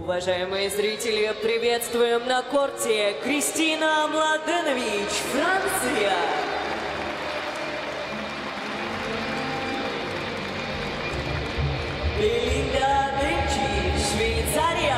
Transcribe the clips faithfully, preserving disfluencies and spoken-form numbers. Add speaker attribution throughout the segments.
Speaker 1: Уважаемые зрители, приветствуем на корте Кристина Младенович, Франция. Белинда Ричи, Швейцария.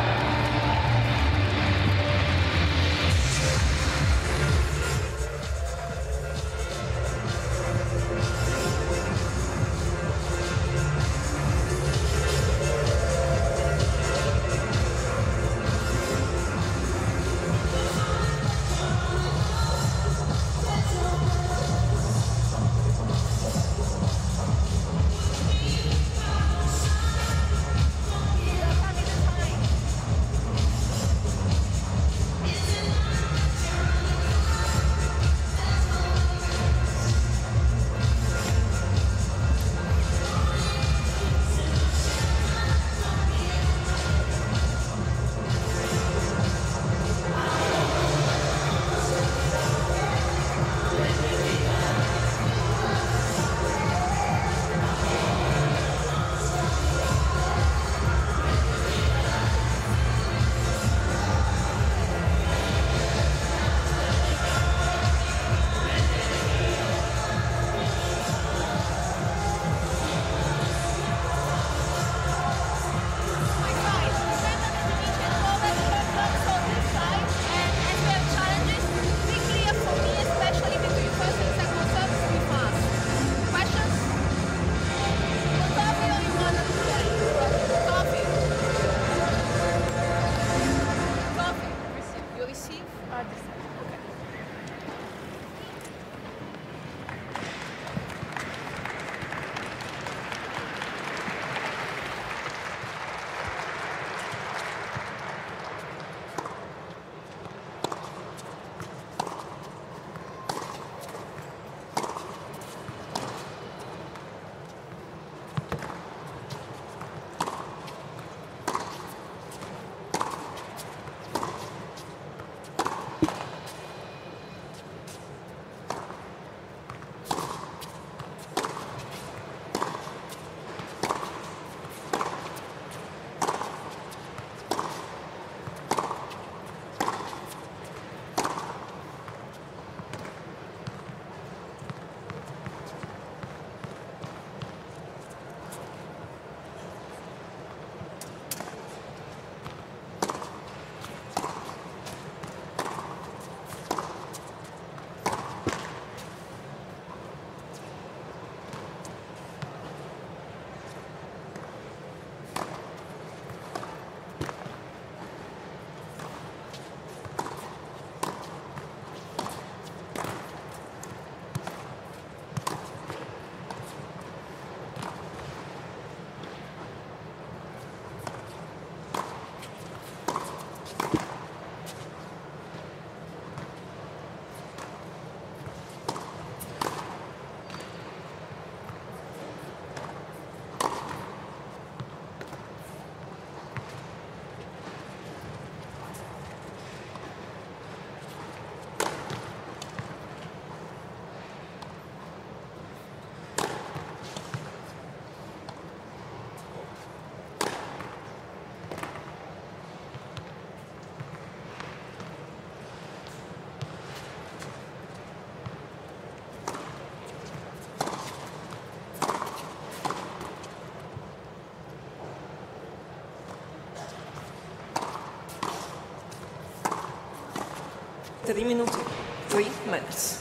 Speaker 2: Three minutes. Three minutes.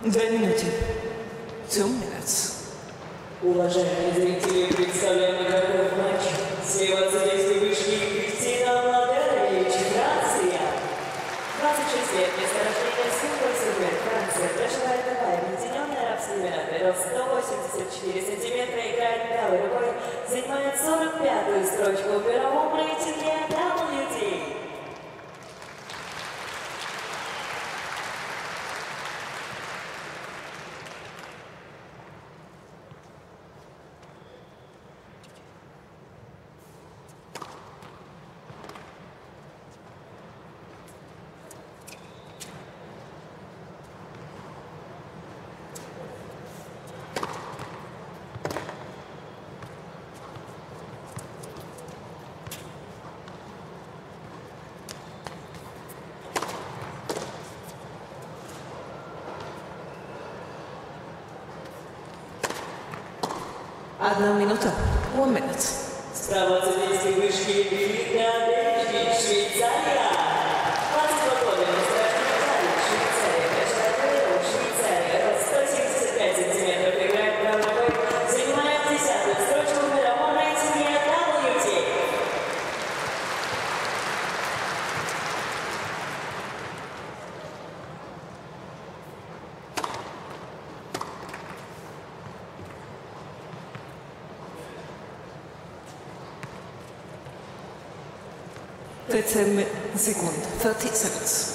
Speaker 2: Две минути. Two minutes.
Speaker 1: Уважаемые зрители, представляем игроков матча. Слева судейской вышки Кристина Младенович, Франция. двадцать шесть лет, место рождения Симбург-Сюрбер, Франция. Проживает в Дубае, Объединенные Арабские Эмираты. Рост сто восемьдесят четыре сантиметра, играет правой рукой. Занимает сорок пятую строчку в мировом рейтинге дабл ю ти.
Speaker 2: Одна минута. One minute.
Speaker 1: Справа от судейской вышки Филиппа Бельгии, Швейцария. двадцать два года, место рождения Швейцария. Проживает в Дубае, Швейцария. Рост сто семьдесят пять сантиметров, играет правой рукой. Занимает десятую строчку в мировом рейтинге дабл ю ти.
Speaker 2: thirty секунд. thirty seconds.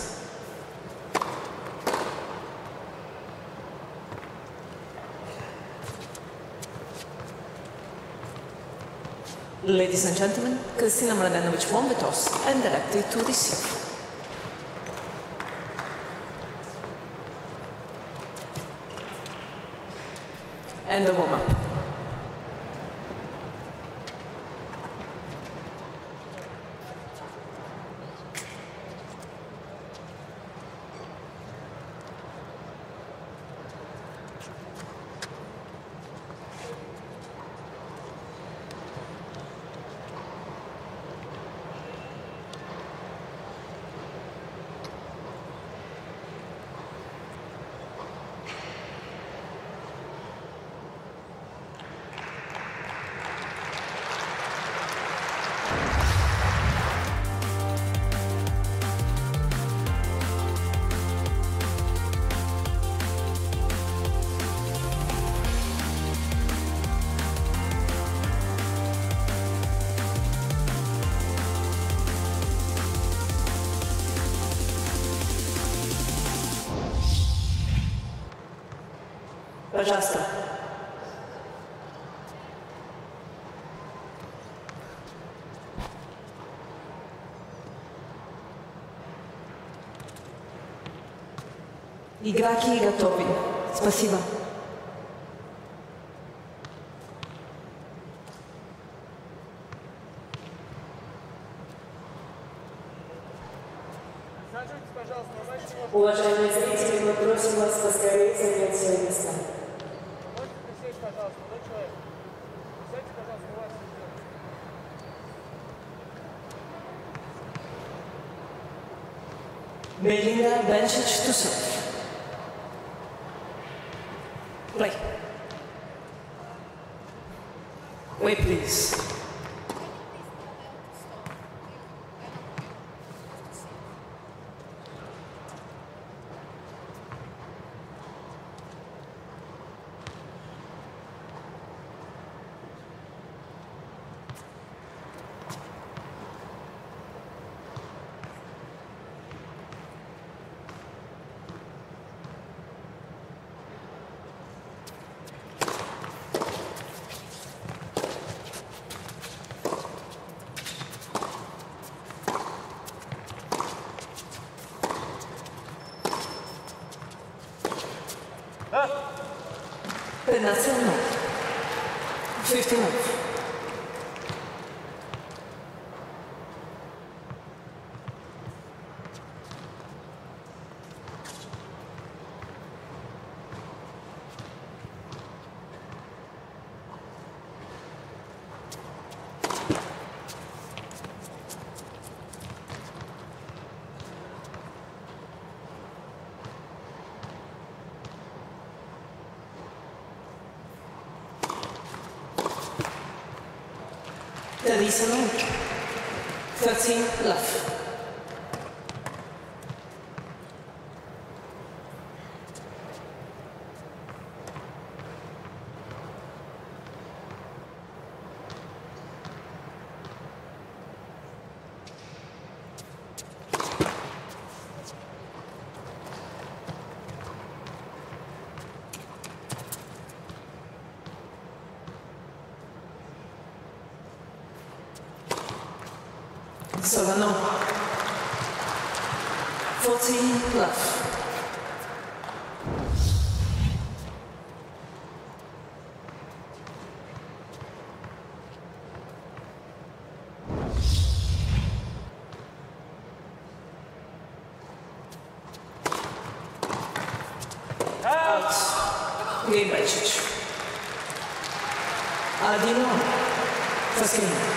Speaker 2: Ladies and gentlemen, Kristina Mladenovic won the toss and elected to receive. And the warm-up. Пожалуйста. Игроки готовы. Спасибо.
Speaker 1: Уважаемые зрители, мы просим вас поскорее занять свои места.
Speaker 3: Пожалуйста, молодой человек. Сядьте, пожалуйста, у вас.
Speaker 2: Belinda Bencic to serve. Play. Wait, please. Penalty no. fifty move. Teresa long. thirteen left. Solano. fourteen left. Out. Game Bajic. Adino. First game.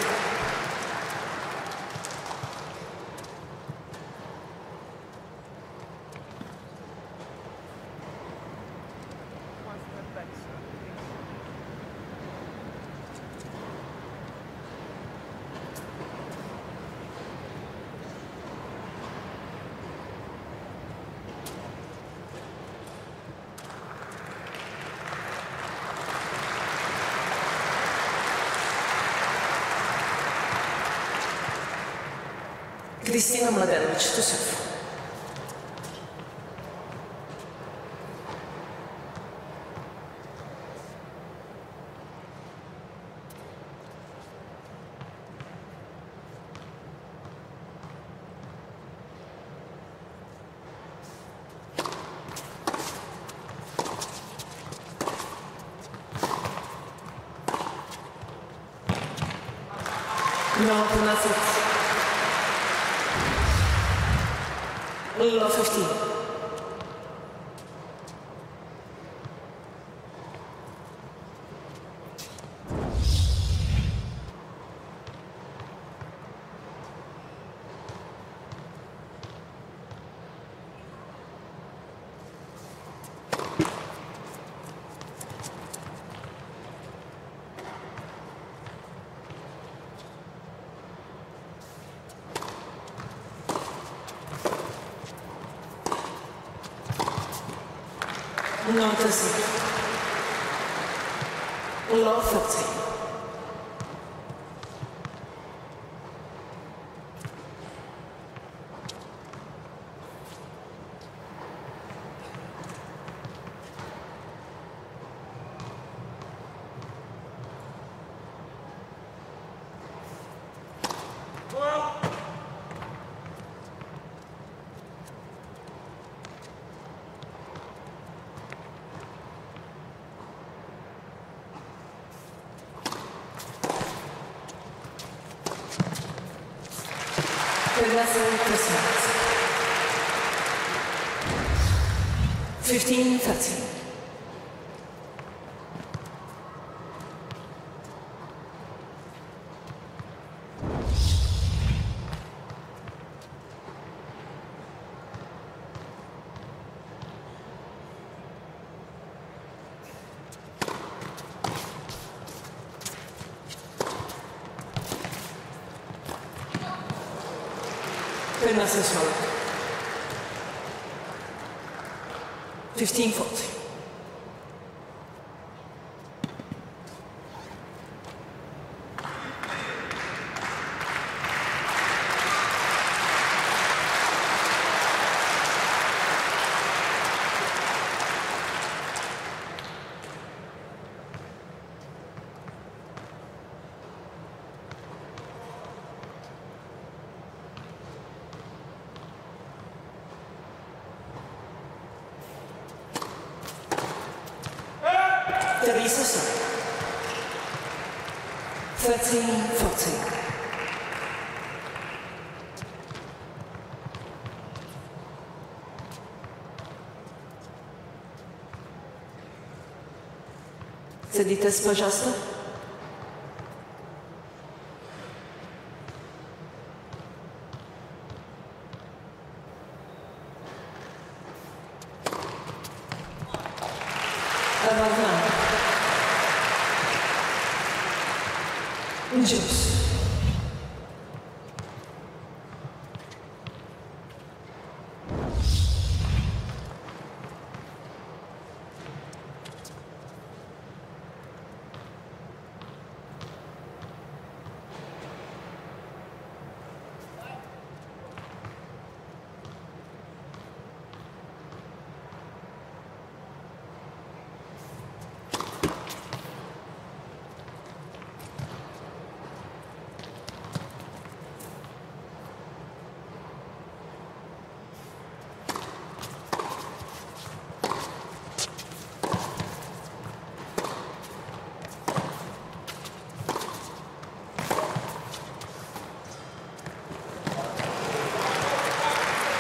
Speaker 2: Kristina Mladenović, to serve. No, twelve. Law fifteen. No, it doesn't. Law thirteen. fifteen thirteen. Penalty solo. fifteen forty. Teresa Sun. thirteen fourteen. Садитесь, пожалуйста. Juice.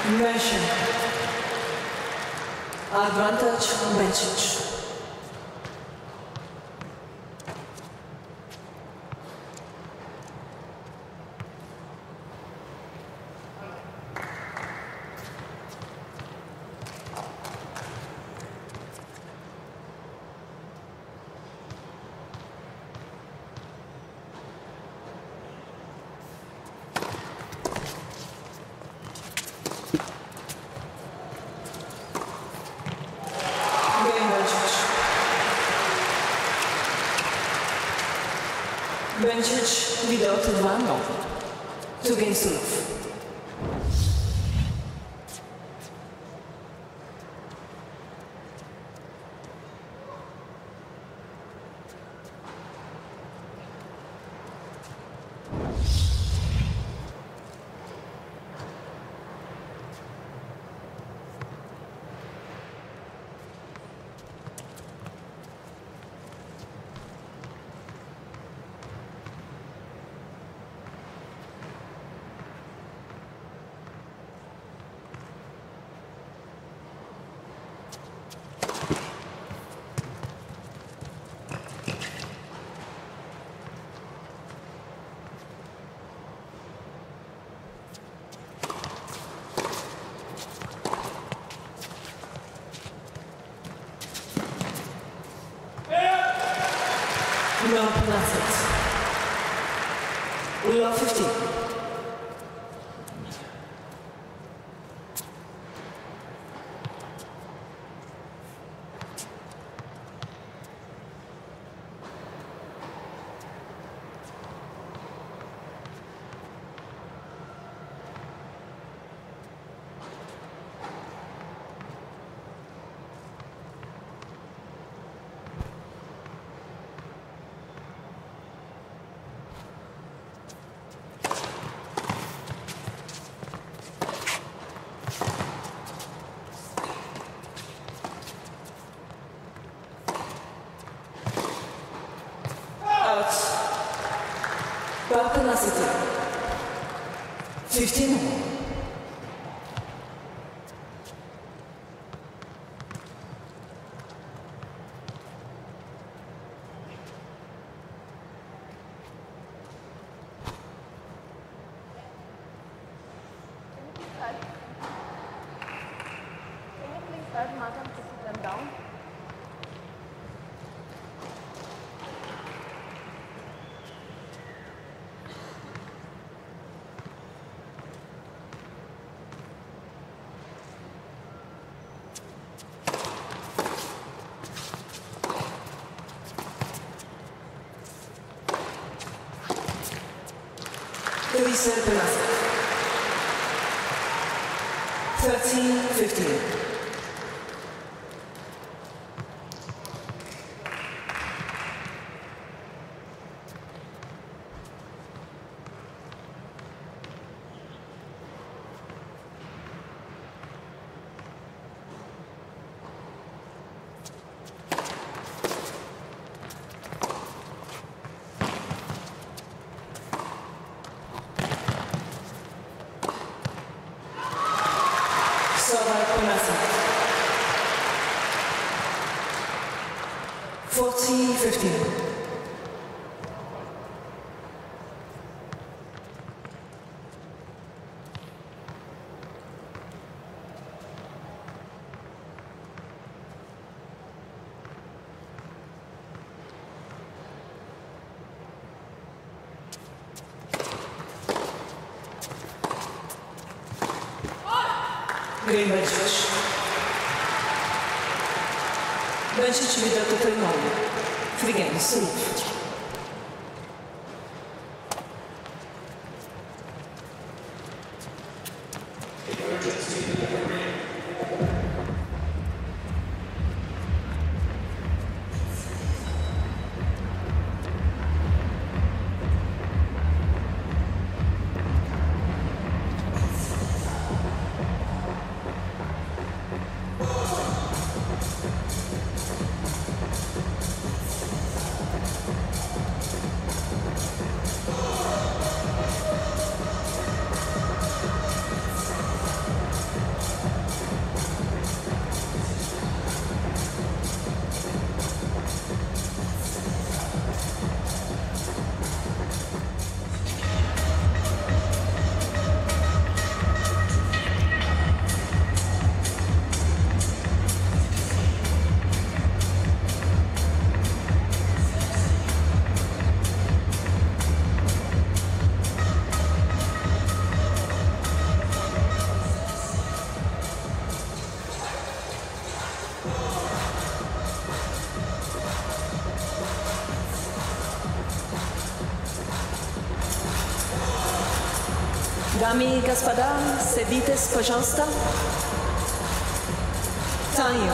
Speaker 2: Invention. Advantage Bencic. Bencic without advantage. Two games to love. No, that's it. We are fifteen. Capacity. Fifteen more.
Speaker 4: Can you please help Madam to sit them down?
Speaker 2: Reset penalty. Thirteen, fifteen. fourteen, fifteen. Green Bencic. Bencic without the turnover. Three games to love. Дамы и господа, садитесь, пожалуйста. Time.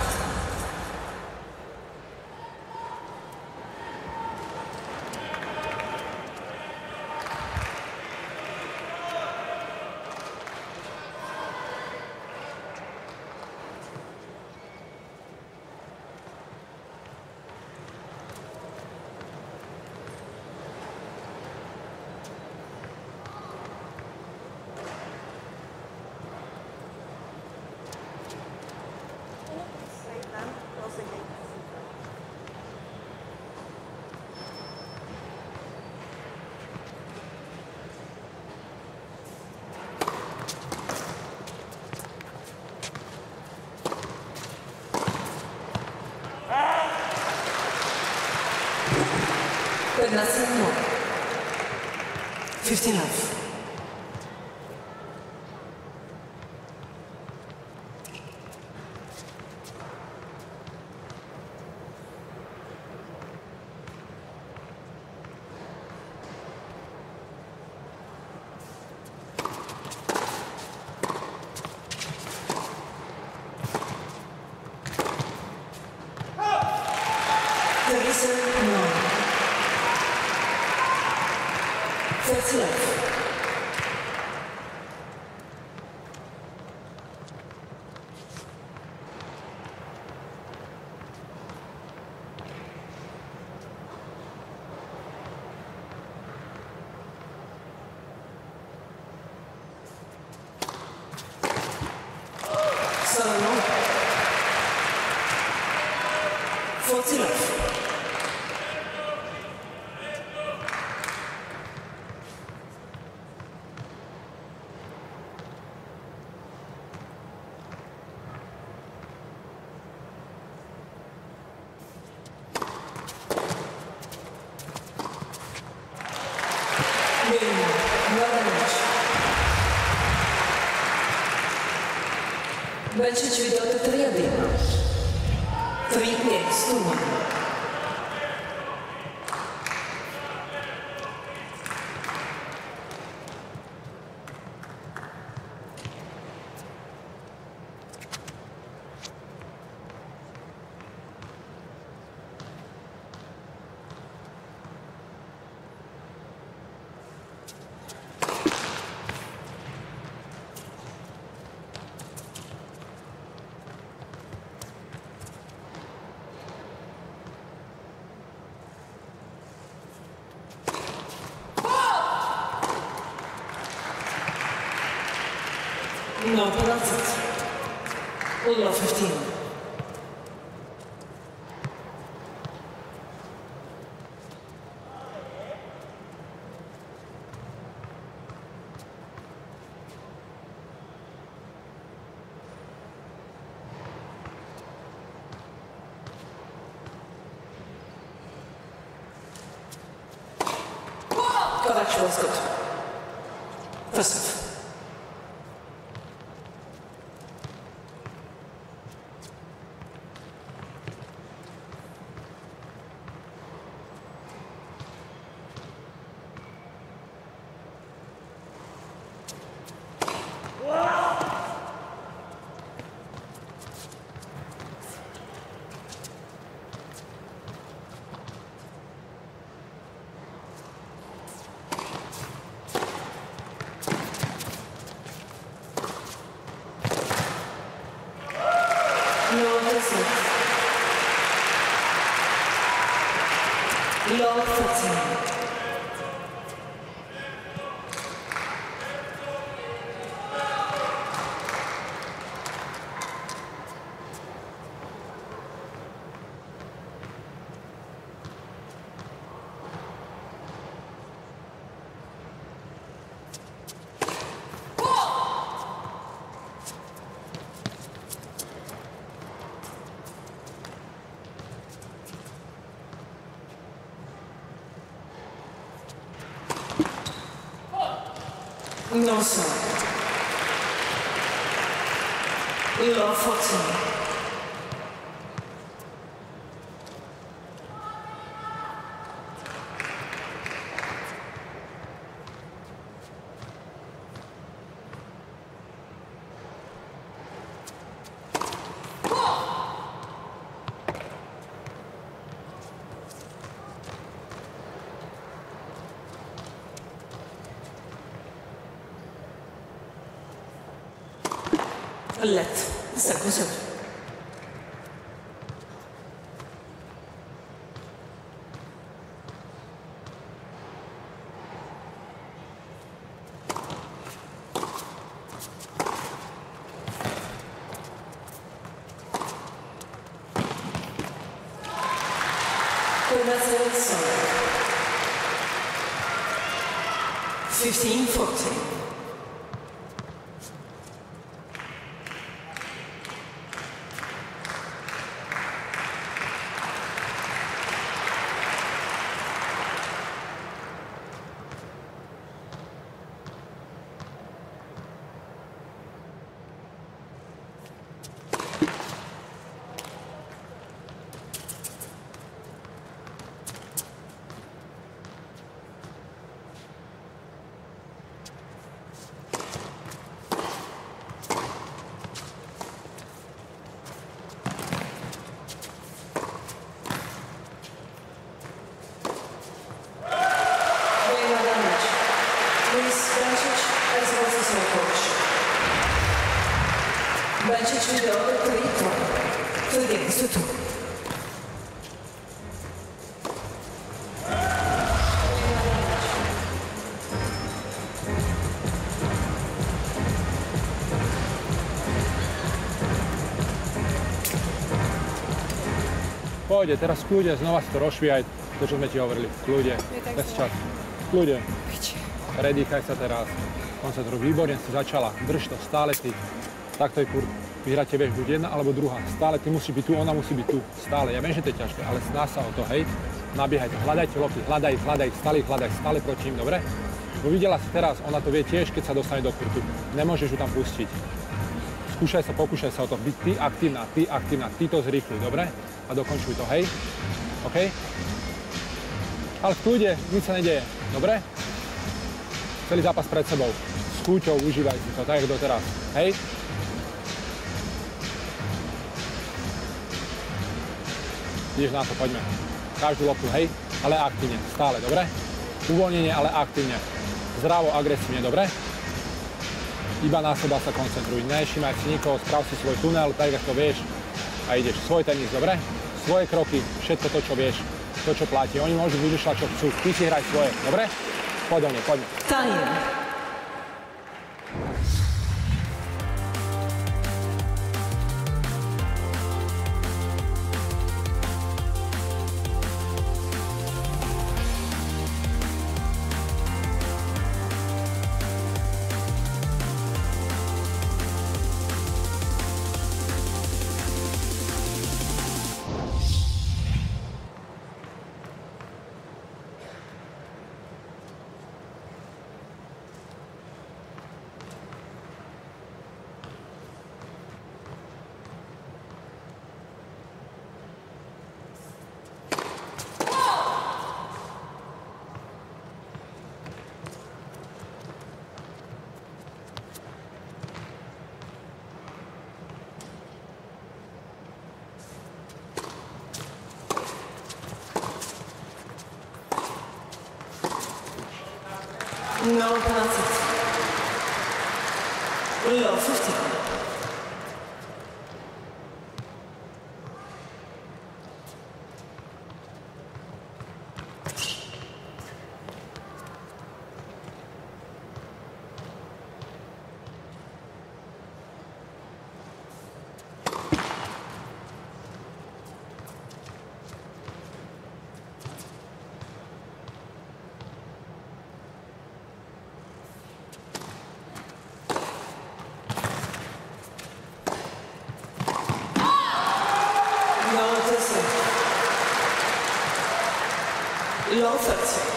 Speaker 2: Pednasen more. Fifteen left. Thirty-seven more. Thirty left. Seven more. Forty left. Benčić ведет отряды. Три пять стула. No, двадцать. Ула fifteen. Kovac was good. First off. Lord fourteen. No, sir. Lord fourteen. Let cinquante-sept. fifteen forty. Benčić video prito, tvrdili su tu.
Speaker 3: Pôjde, teraz v kľude, znova si to rozšvíjaj, to, čo sme ti hovorili, v kľude, bez čas, v kľude. Predýchaj sa teraz, koncentruj, výborne si začala, drž to, stále ty, takto je furt, vyhráte, vieš, buď jedna alebo druhá, stále ty musíš byť tu, ona musí byť tu, stále, ja viem, že to je ťažké, ale snáš sa o to, hej, nabiehajte, hľadajte lopty, hľadaj, hľadaj, stále hľadaj, stále proti ním, dobre? Bo videla si teraz, ona to vie tiež, keď sa dostane do kurtu, nemôžeš ju tam pustiť. Skúšaj sa, pokúšaj sa o to, byť ty aktívna, ty aktívna, ty to zrýchľuj, dobre? A dokončuj to, hej? OK? Ale v kľude, nič sa nedeje, dobre? Celý zápas pred sebou. S kúťou užívaj si to, tak jak doteraz, hej? Ideš na to, poďme. Každú loptu, hej? Ale aktívne, stále, dobre? Uvoľnenie, ale aktívne. Zdravo, agresívne, dobre? Iba na seba sa koncentruj, nevšímaj si nikoho, sprav si svoj tunel, tak jak to vieš. A ideš svoj tenis, dobre? Svoje kroky, všetko to, čo vieš, to, čo platí. Oni môžu vymýšľať, čo chcú. Ty si hraj svoje, dobre? Poď do mne, poďme.
Speaker 2: Time. No penalty. Low fifteen. Low thirty.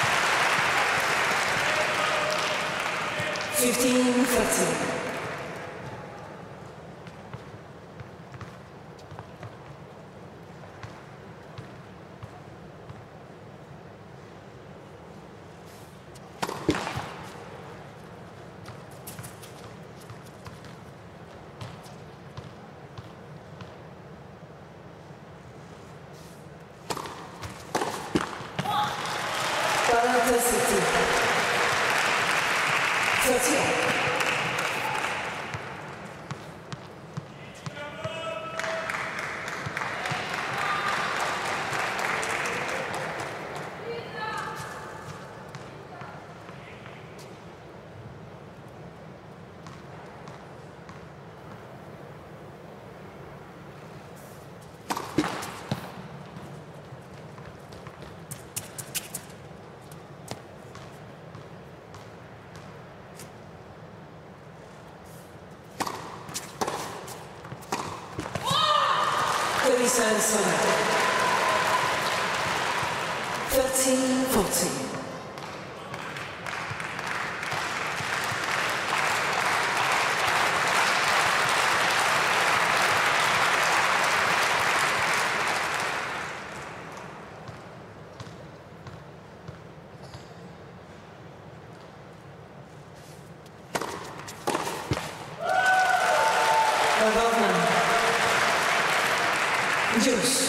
Speaker 2: fifteen thirty. Attention. thirteen fourteen. Juice.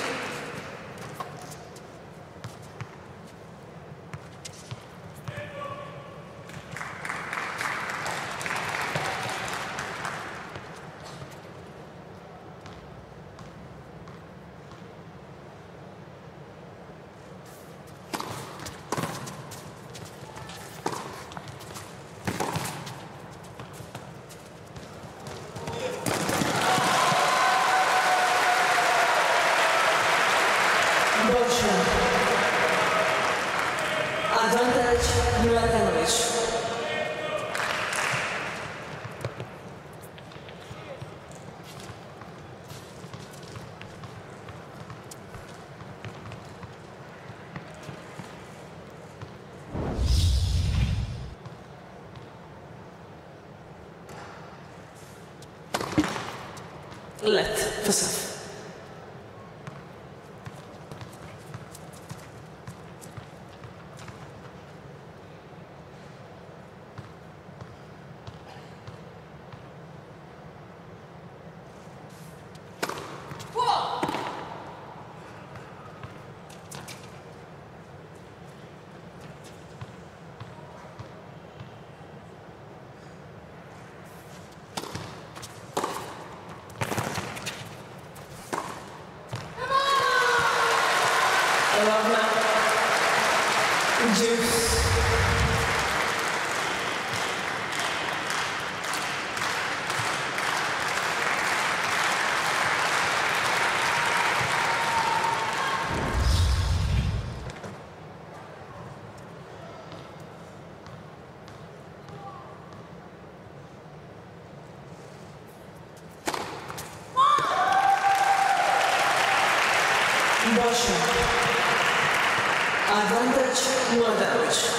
Speaker 2: Advantage, Milanovic. Let for self. Juice. Boscia. Advantage, Milanovic.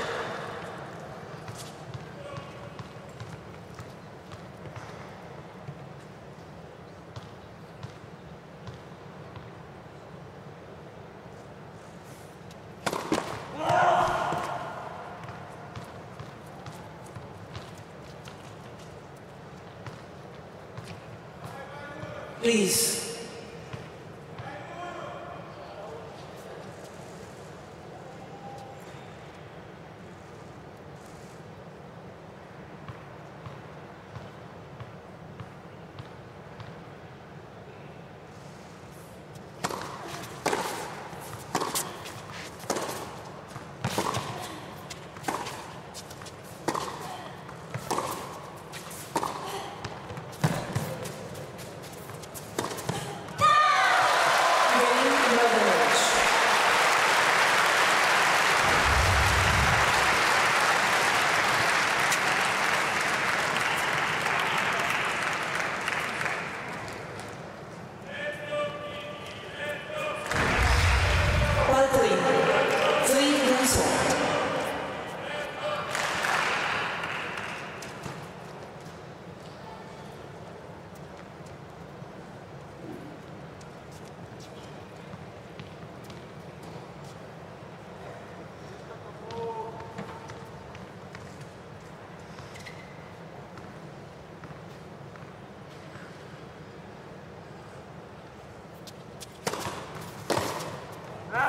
Speaker 2: Please.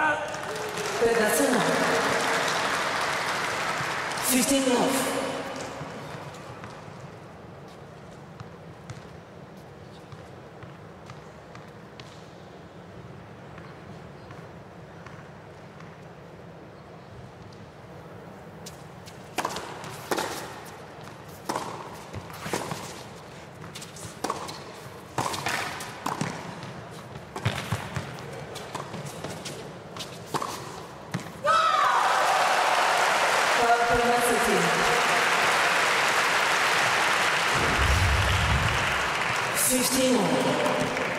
Speaker 2: fifteen love. fourteen. Fifteen more.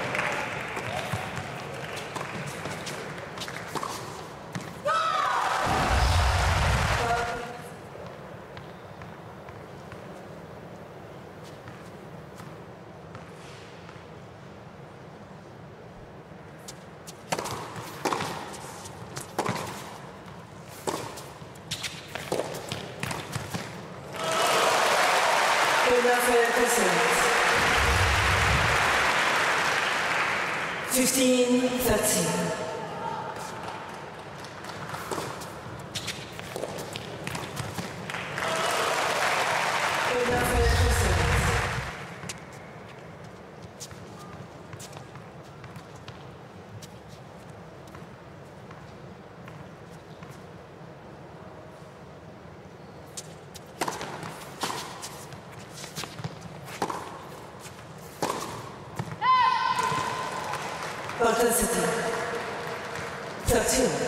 Speaker 2: Fifteen, thirteen. Velocity. thirteen.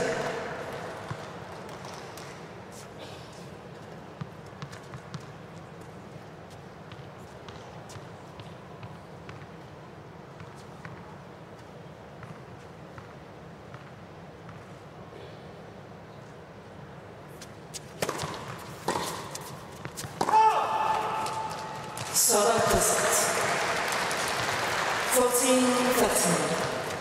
Speaker 2: Solar opposite. fourteen, thirteen.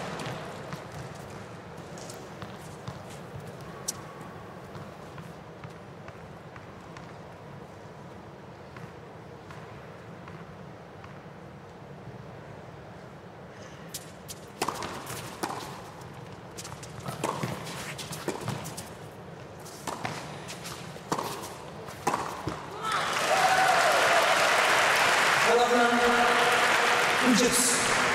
Speaker 2: Juice.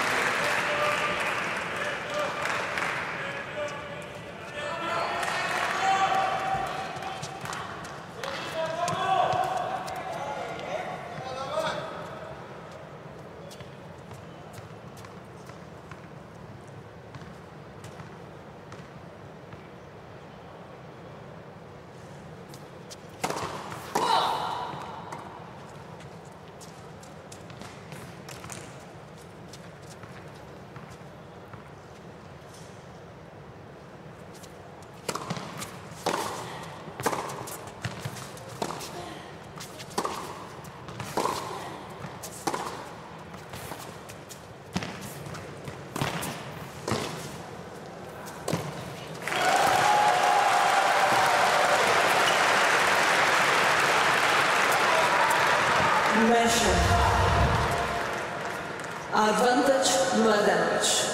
Speaker 2: Measure. Advantage, no damage.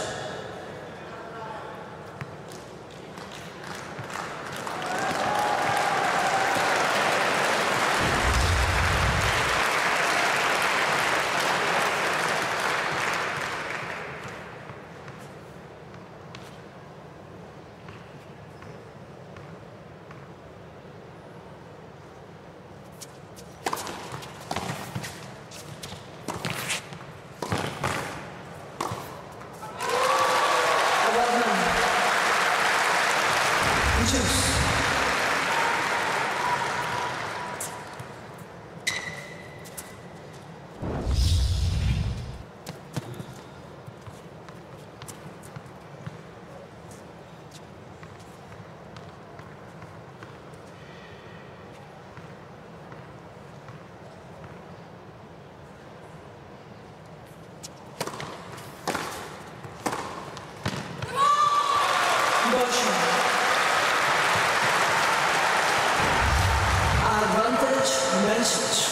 Speaker 2: Advantage, message.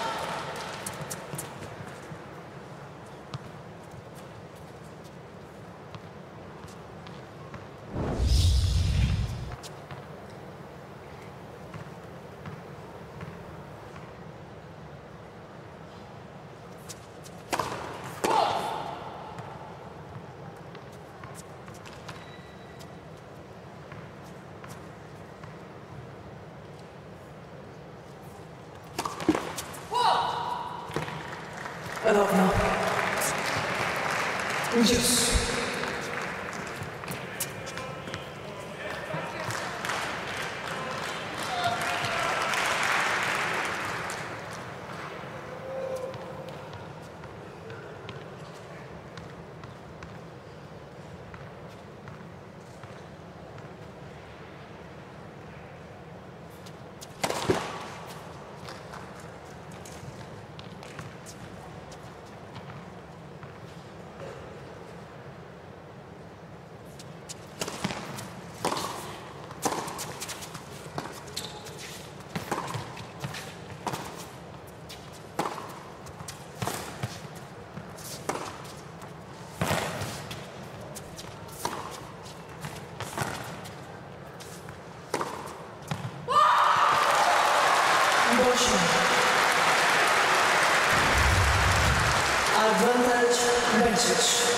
Speaker 2: Ровно. Juice. Boschman. Advantage, Bencic.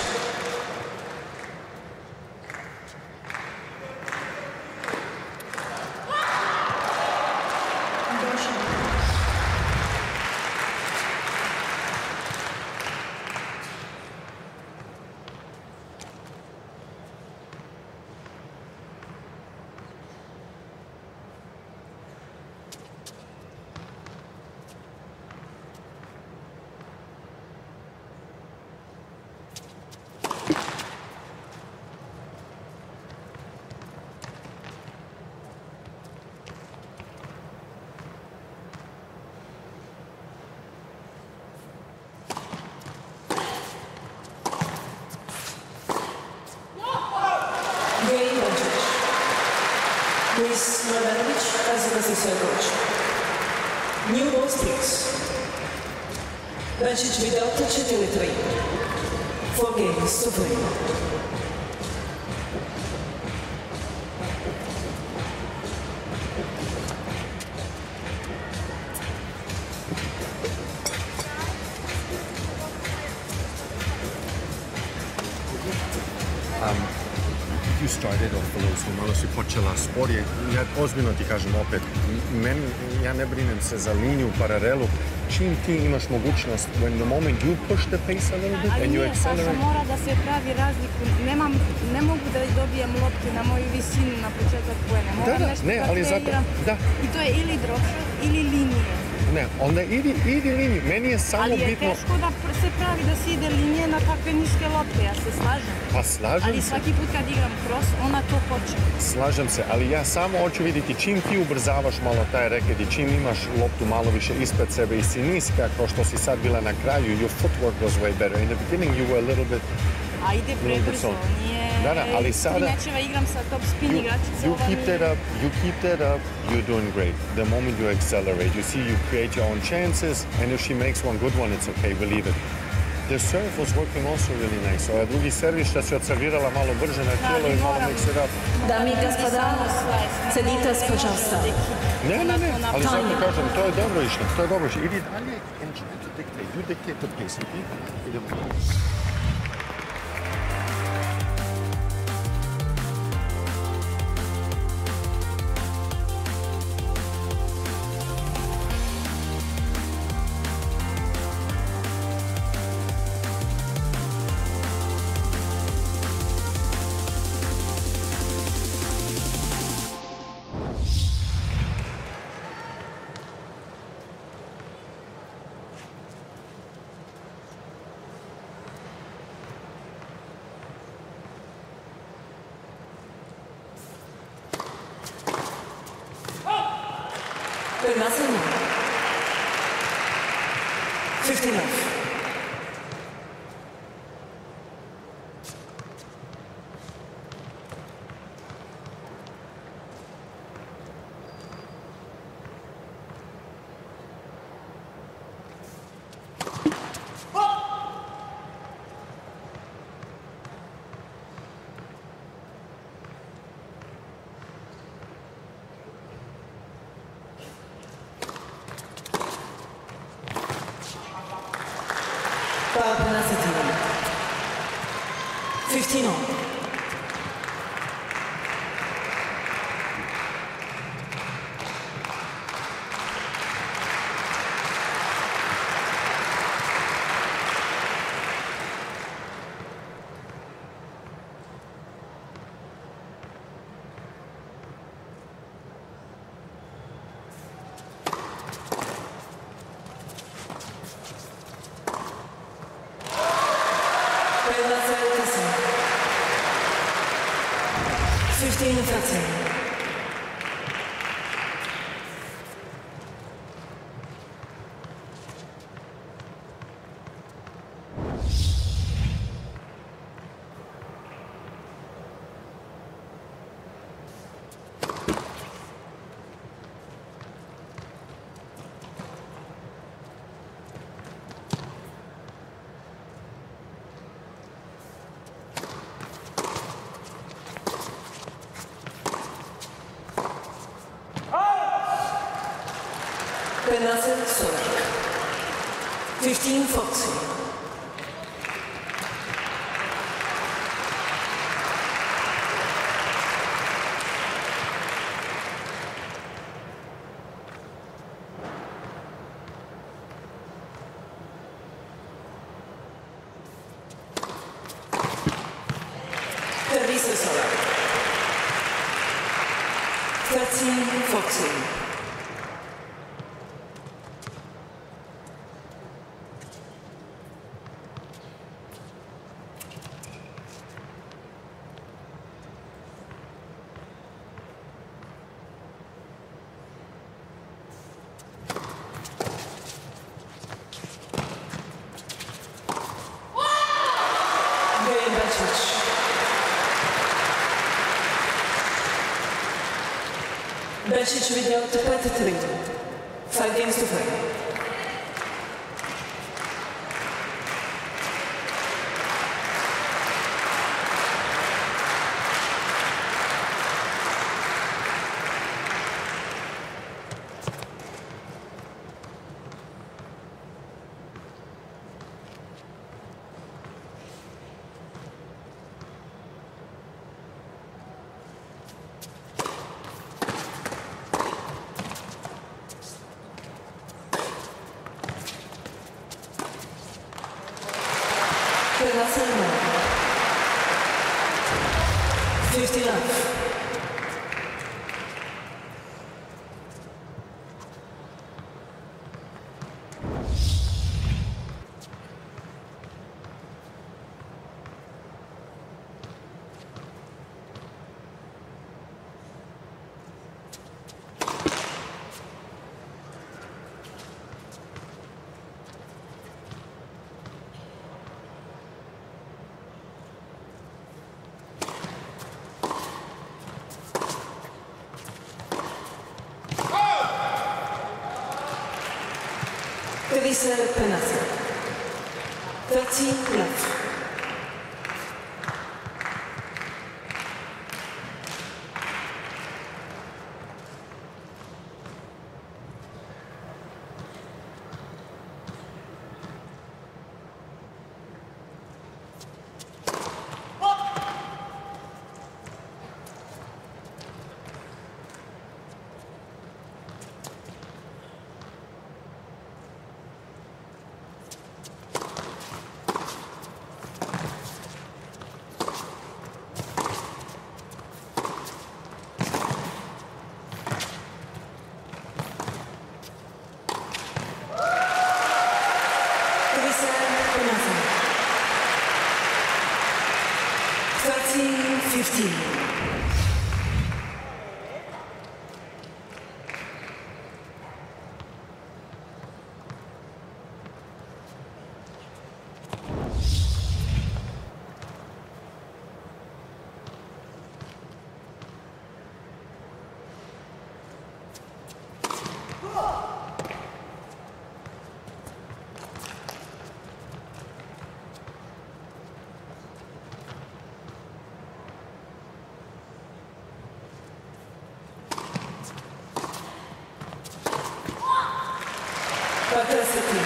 Speaker 2: Game Bencic. Luis Mladenovic razlika se svoj koč. New ball sticks. Bencic vidota četiri tri. Four games to play.
Speaker 5: You started off a little, malo si počela sporije. Ja ozbiljno ti kažem opet, meni, ja ne brinem se za liniju, paralelu. Čim ti imaš mogućnost, when the moment you push the pace a little bit and you accelerate...
Speaker 6: Ali mora da se pravi razliku. Nemam, ne mogu da dobijem loptu na moju visinu na početak poena. Moram
Speaker 5: da, da,
Speaker 6: nešto
Speaker 5: ne,
Speaker 6: da
Speaker 5: ali zato, da.
Speaker 6: I to je ili drop shot ili linije.
Speaker 5: Ne, onda idi, idi liniju. Meni je samo
Speaker 6: ali je
Speaker 5: bitno...
Speaker 6: teško da se pravi da se ide linije na takve niske lopte, ja se slažem.
Speaker 5: Pa slažem
Speaker 6: ali
Speaker 5: se.
Speaker 6: svaki put kad igram cross, ona to hoće.
Speaker 5: Slažem se, ali ja samo hoću vidjeti čim ti ubrzavaš malo taj reket i čim imaš loptu malo više ispred sebe i si niska, kao što si sad bila na kraju, your footwork was way better. In the beginning you were a little bit...
Speaker 6: A ide prebrzo, nije...
Speaker 5: Da, da, ali sada...
Speaker 6: Tri mečeva igram sa top spin igračica.
Speaker 5: You keep that up, you keep that up, you're doing great. The moment you accelerate, you see you create your own chances, and if she makes one good one, it's okay, believe it. The serve was working also really nice. Ovaj drugi servis što si odservirala malo brže na tijelo i malo mix it up.
Speaker 2: Dami i gospoda, sedite pожалуйста.
Speaker 5: Ne, ne, ne, ali zato kažem, to je dobro išlo, to je dobro išlo. Idi dalje and try to dictate. You dictate the pace, okay? Idemo.
Speaker 2: Nothing. Fifteen off. fifteen on. fifteen thirteen. Penasel Solak. fifteen forty. Teresa Solak. thirteen fourteen. Bečić vidjel te pet tri. Five games to five. fifty love. Teresa Penasel. thirteen love. thirteen fifteen. thirty-one.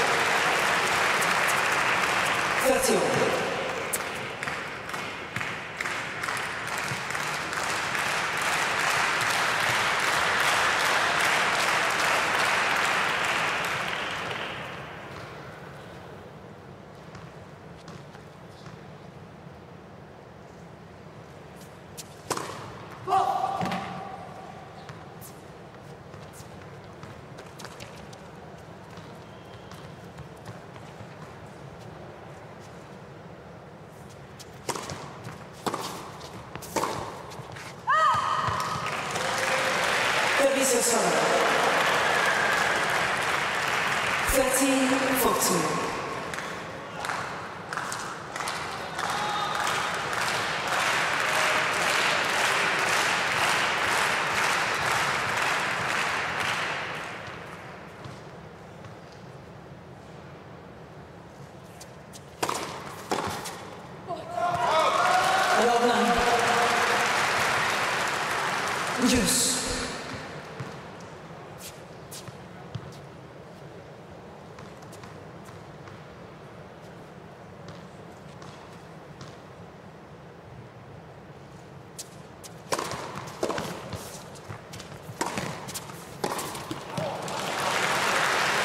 Speaker 2: thirteen fourteen. Well done. Juice.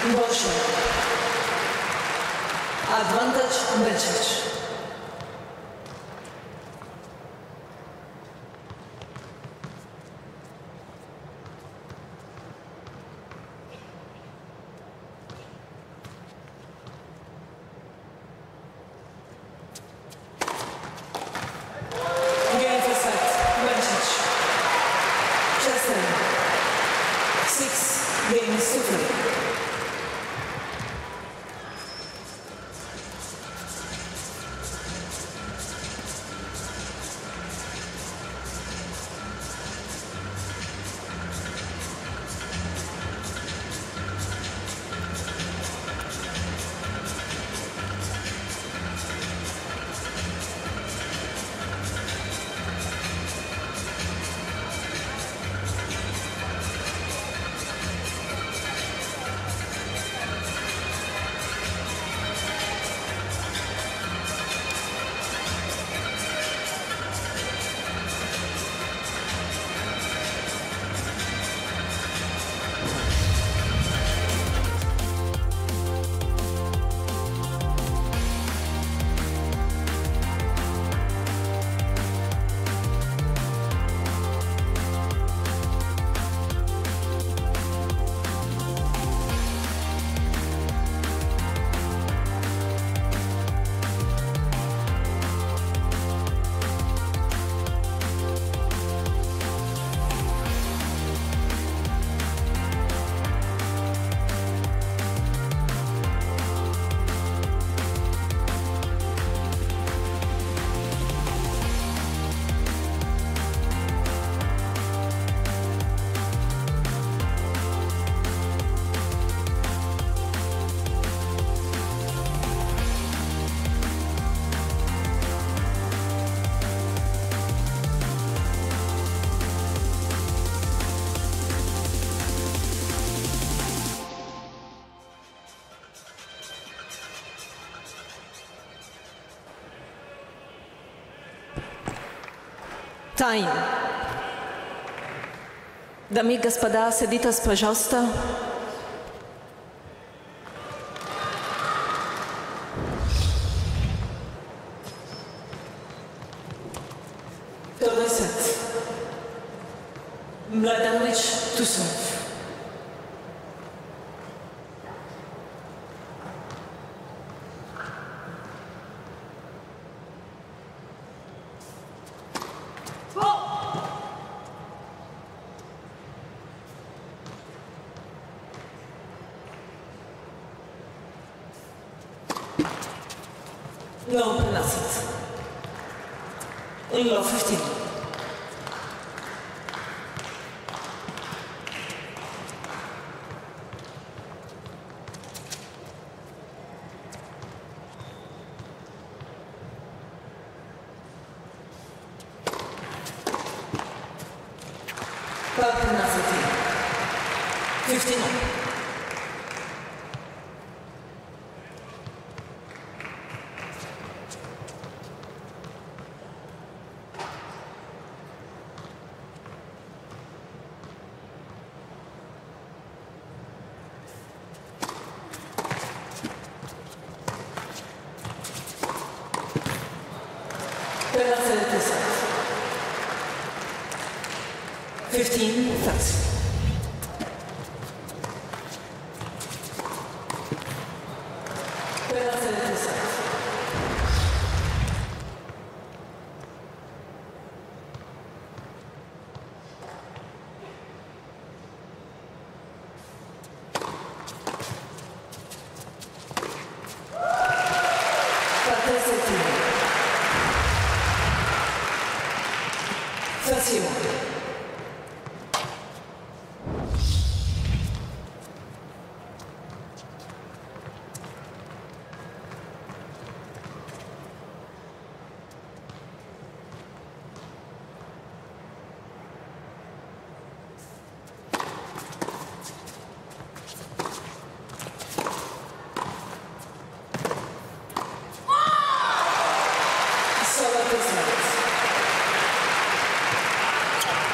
Speaker 2: Bolshe. Advantage Bečić. Game for set. Bečić. Chester. Six games to three. Time. Дами и господа, седите, пожалуйста. Второй сет. Младенович Тусов. No penalty. In law fifteen. Five penalty. Fifteen. Penalty set. Fifteen thirty. Penalty set. thirty-one.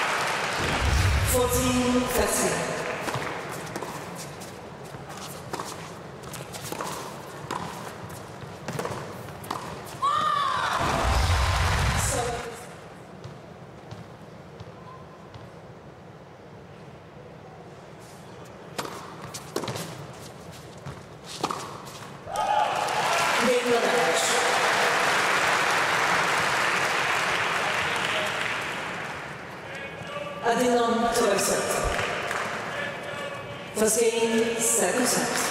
Speaker 2: fourteen thirty. First game, second set.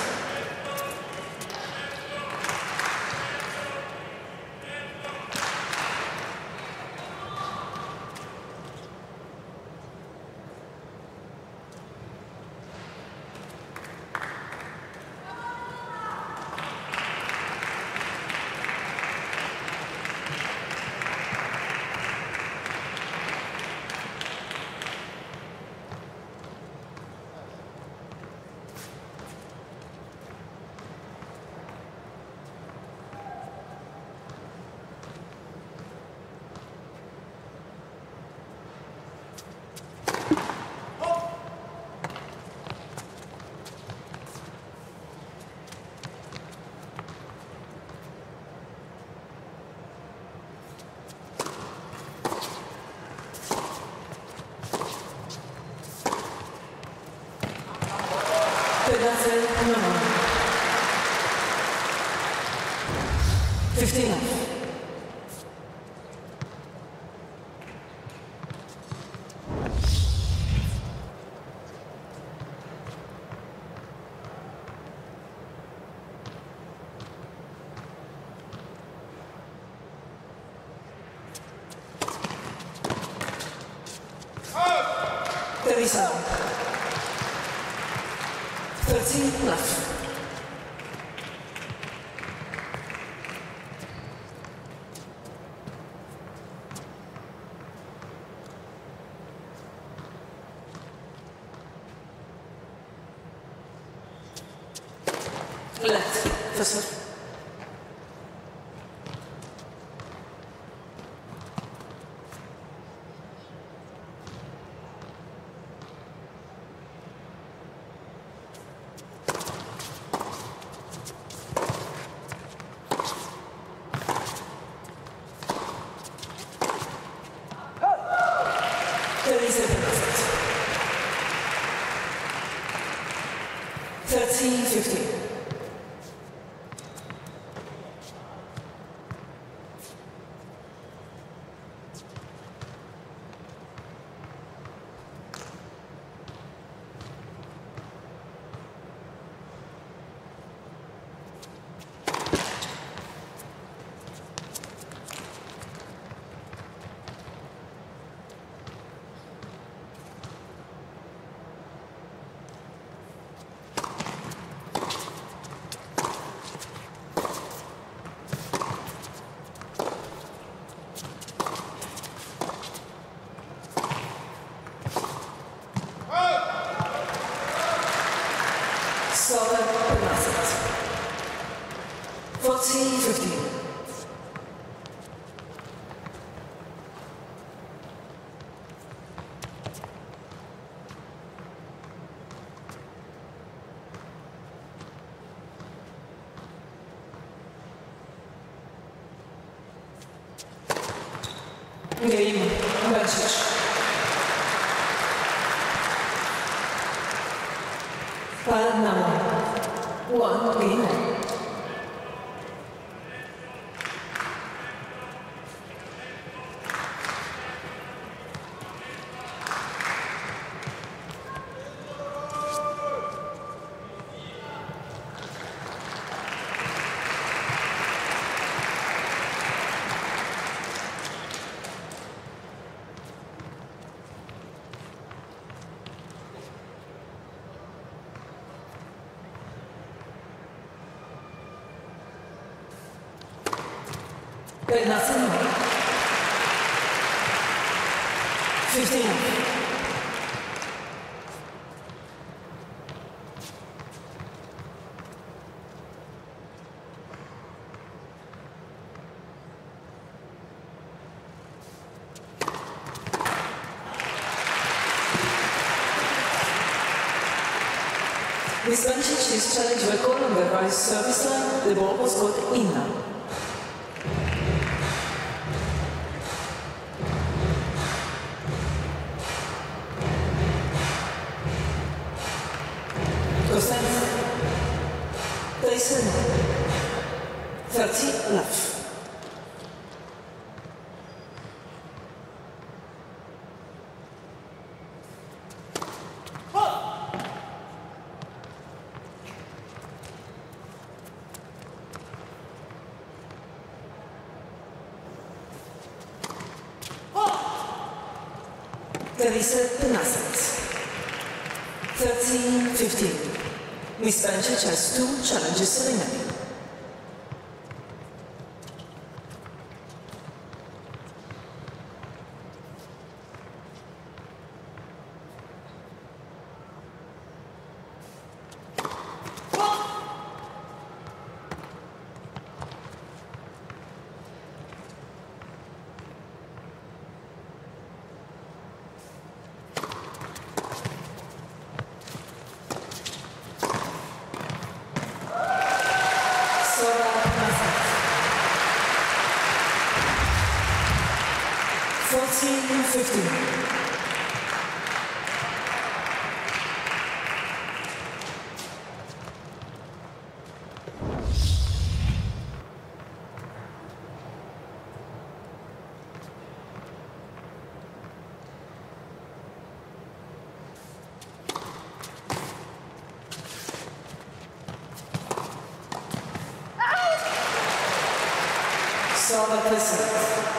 Speaker 2: fifteen left. thirty-seven. thirteen left. Left. First serve. thirty-seven left. thirteen fifteen. fourteen fifteen. Game, Bancic. Panama. One game. Good, nothing. fifteen. With Bancic, his challenge record on the right service line, the ball was caught in. Tyson, thirty left. thirty-set Penasans. thirteen fifteen. Miss Bencic has two challenges remaining. fourteen fifteen. Solid percent.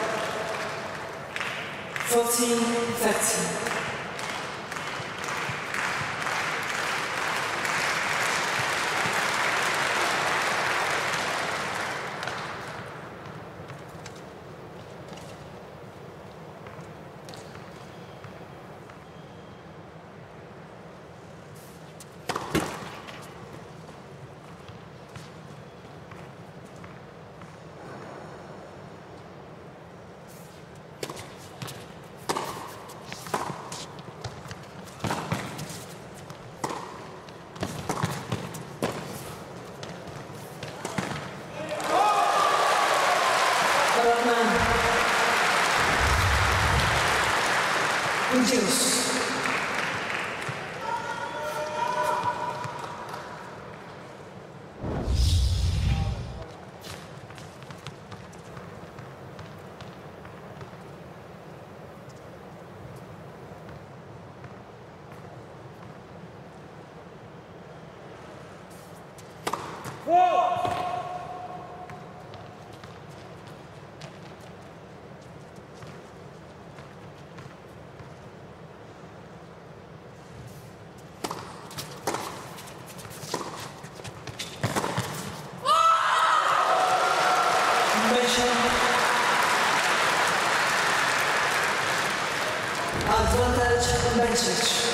Speaker 2: fourteen thirteen. Juice. Advantage Bencic.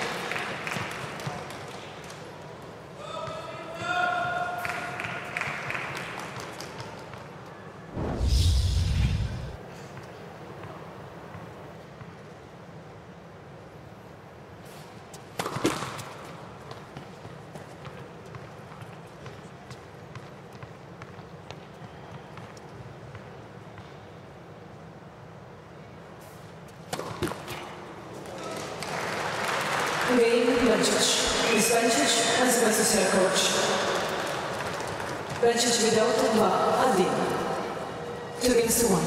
Speaker 2: Game Bencic. Miss Bencic has versus her coach. Bencic without dva один. Two against one.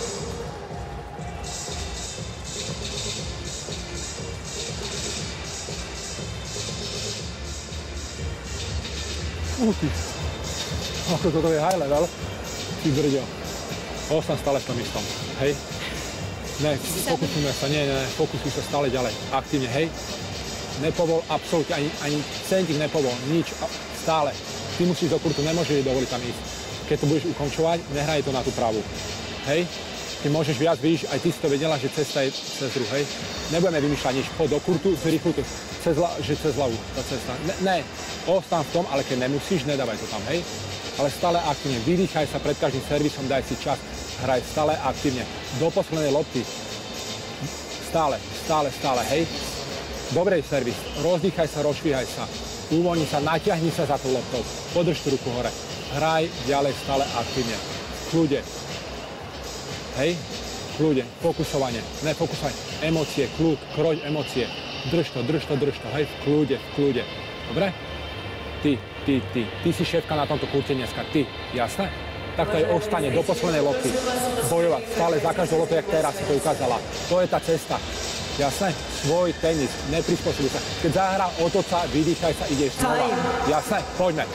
Speaker 3: Uti. Ako toto je high level, ty brďo. Ostan stále v tom istom, hej? Ne, fokusujme sa, nie, nie, fokusuj sa stále ďalej, aktívne, hej? Nepovol, absolútne, ani, ani centík nepovol, nič, stále. Ty musíš do kurtu, nemôžeš dovoliť tam ísť. Keď to budeš ukončovať, nehraj to na tú pravú, hej? Ty môžeš viac, vidíš, aj ty si to vedela, že cesta je cez druh, hej? Nebudeme vymýšľať nič, poď do kurtu, zrýchluj to, cez, že cez hlavu, tá cesta. Ne, ne, ostan v tom, ale keď nemusíš, nedávaj to tam, hej? Ale stále aktívne, vydýchaj sa pred každým servisom, daj si čas, hraj stále aktívne, do poslednej lopty, stále, stále, stále, hej? Dobrej servis, rozdýchaj sa, rozšvíhaj sa, uvoľni sa, natiahni sa za tú loptou, podrž tú ruku hore, hraj ďalej stále aktívne, v kľude, hej, v kľude, fokusovanie, nefokusovanie, emócie, kľud, kroď emócie, drž to, drž to, drž to, hej, v kľude, v kľude, dobre? Ty, ty, ty, ty si šéfka na tomto kurte dneska, ty, jasné? Tak to aj ostane do poslednej lopty, bojovať, stále za každú loptu, jak teraz si to ukázala, to je tá cesta. Jasné? Svoj tenis, neprispôsobuj sa. Keď zahrá, otoč sa, vydýchaj sa, ideš znova. Jasné? Poďme.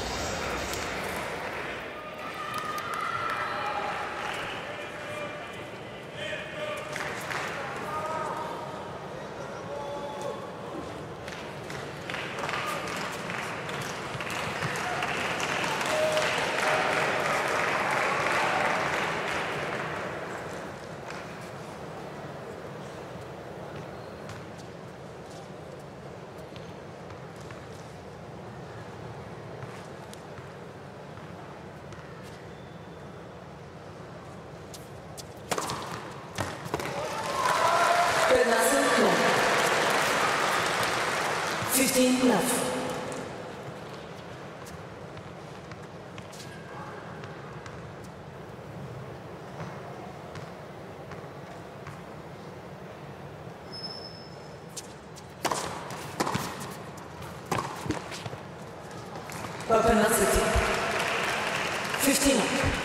Speaker 2: Papernacity. Fifteen.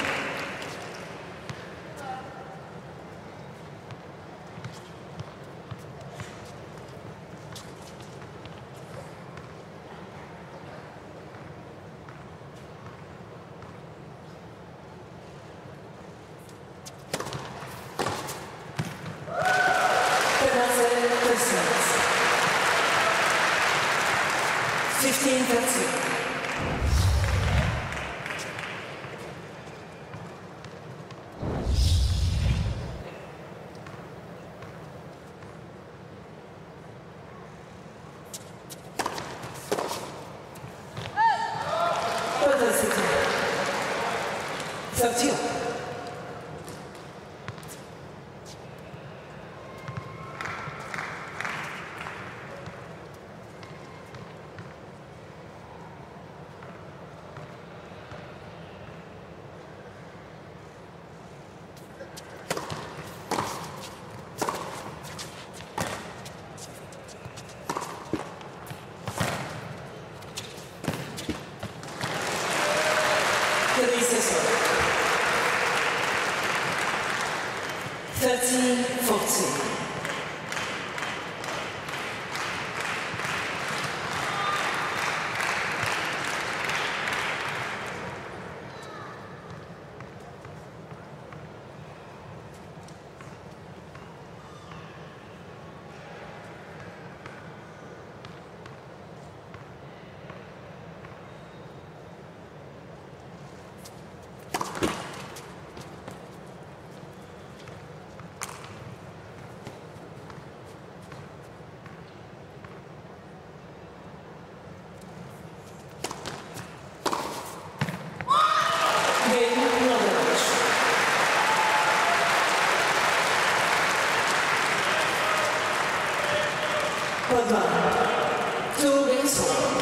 Speaker 2: Fifteen thirty. Thirteen. Thirteen fourteen. Two games one.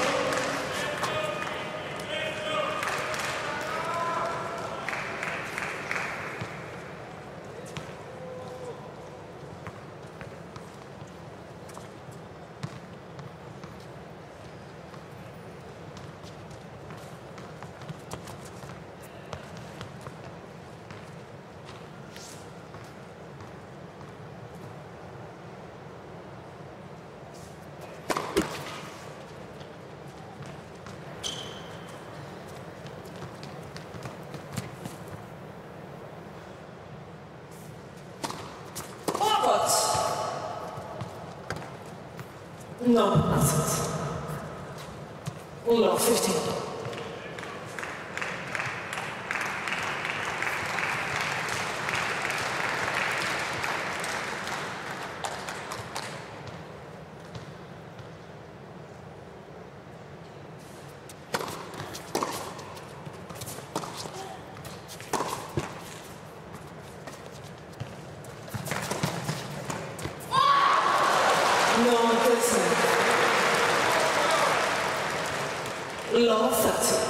Speaker 2: No, that's it. No, fifteen. Law thirty.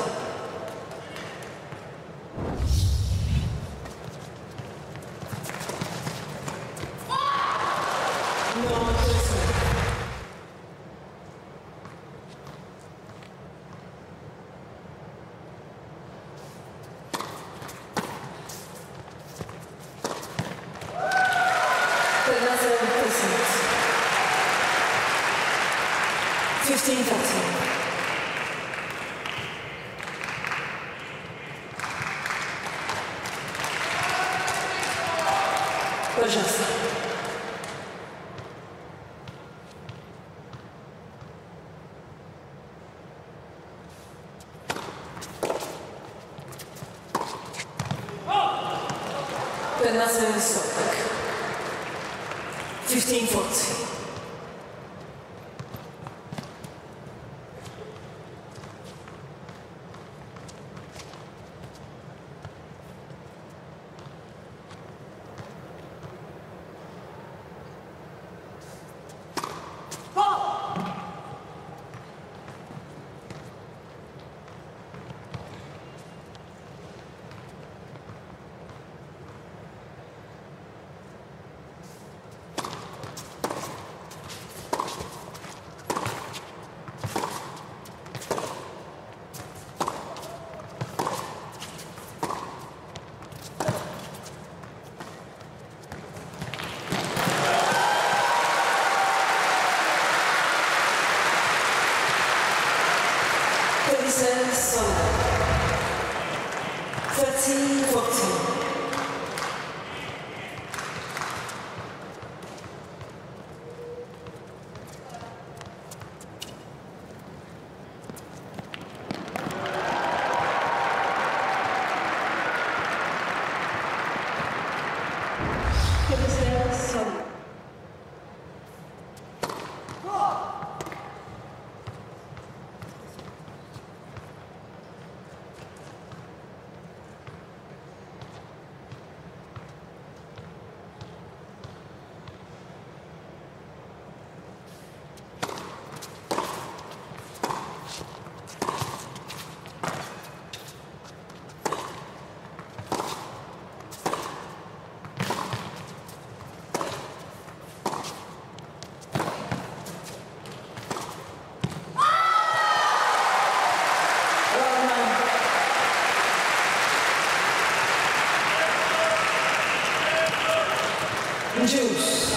Speaker 2: No, fifteen thirteen. Пожалуйста. пятнадцать сорок. Fifteen forty. Juice.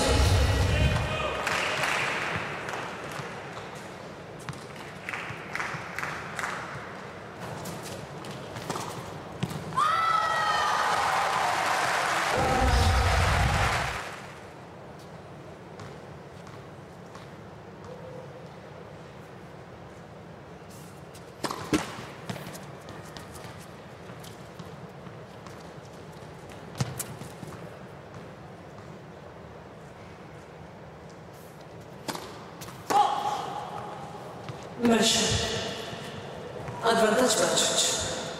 Speaker 2: Mrša. Advantage Bračić.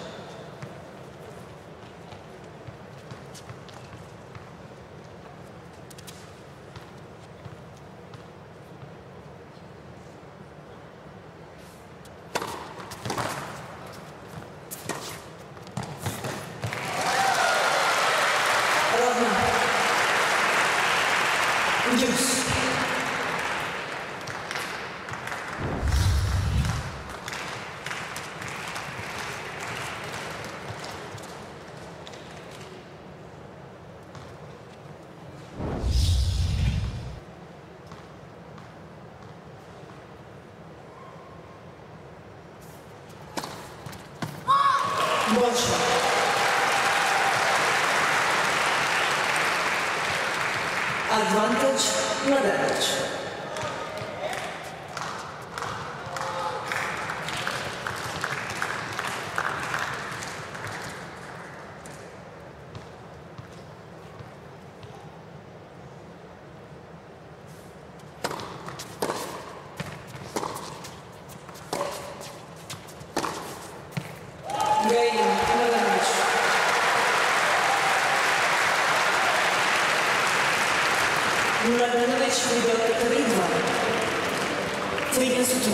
Speaker 2: Rovna. Juice. Больше. Advantage Mladenović. Gajin Mladenović. Mladenović ведет три два. Три института.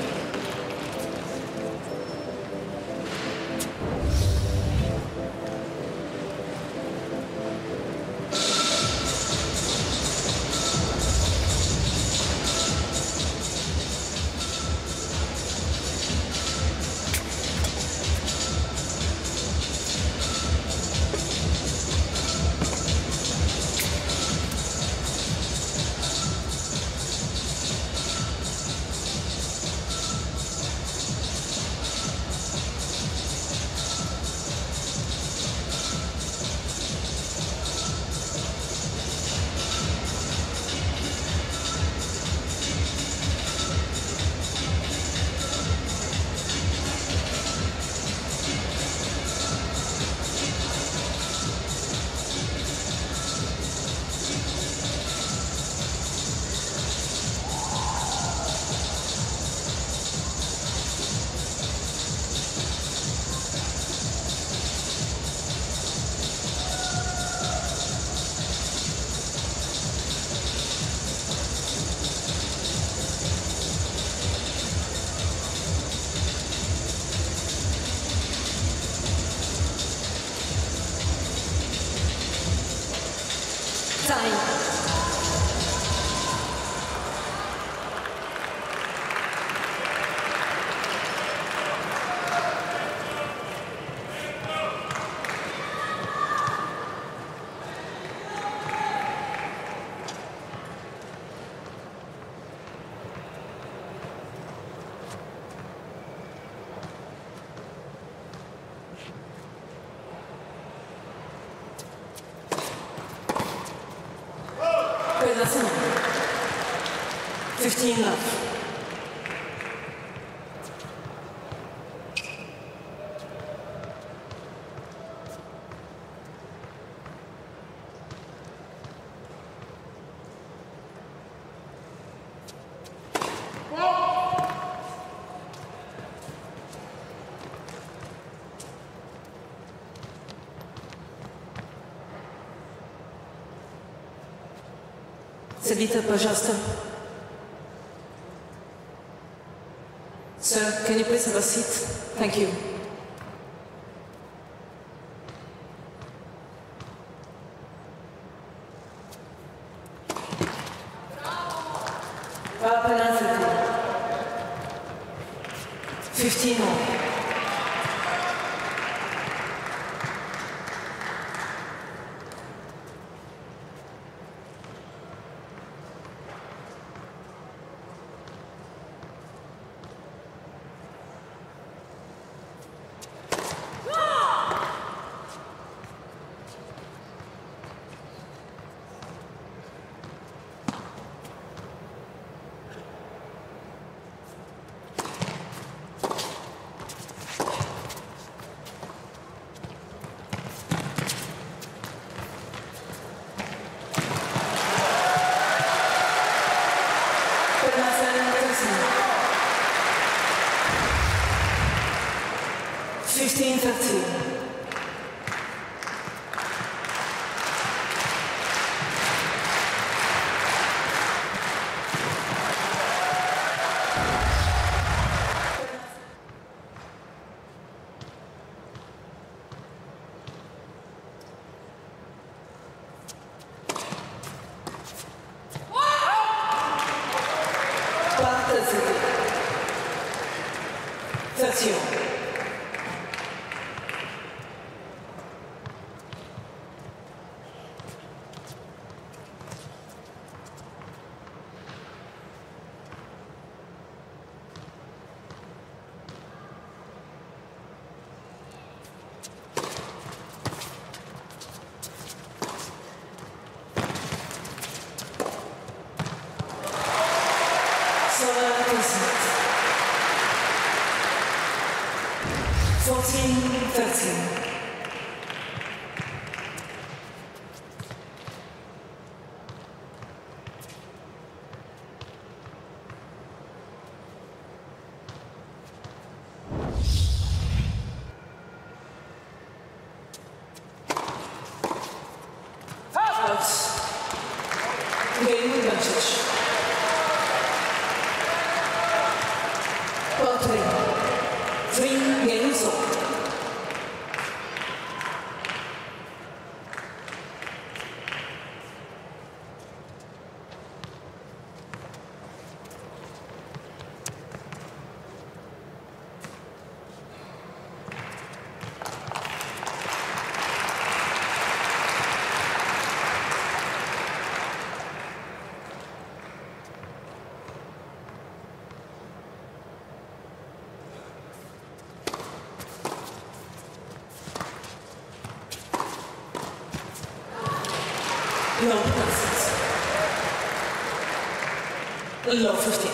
Speaker 2: Time. Fifteen love. Садите, пожалуйста. Sir, can you please have a seat? Thank you. Power penalty. Fifteen more. fifteen thirteen. fourteen thirteen. Game advantage. Ball three. Three games over. No passes. Low fifteen.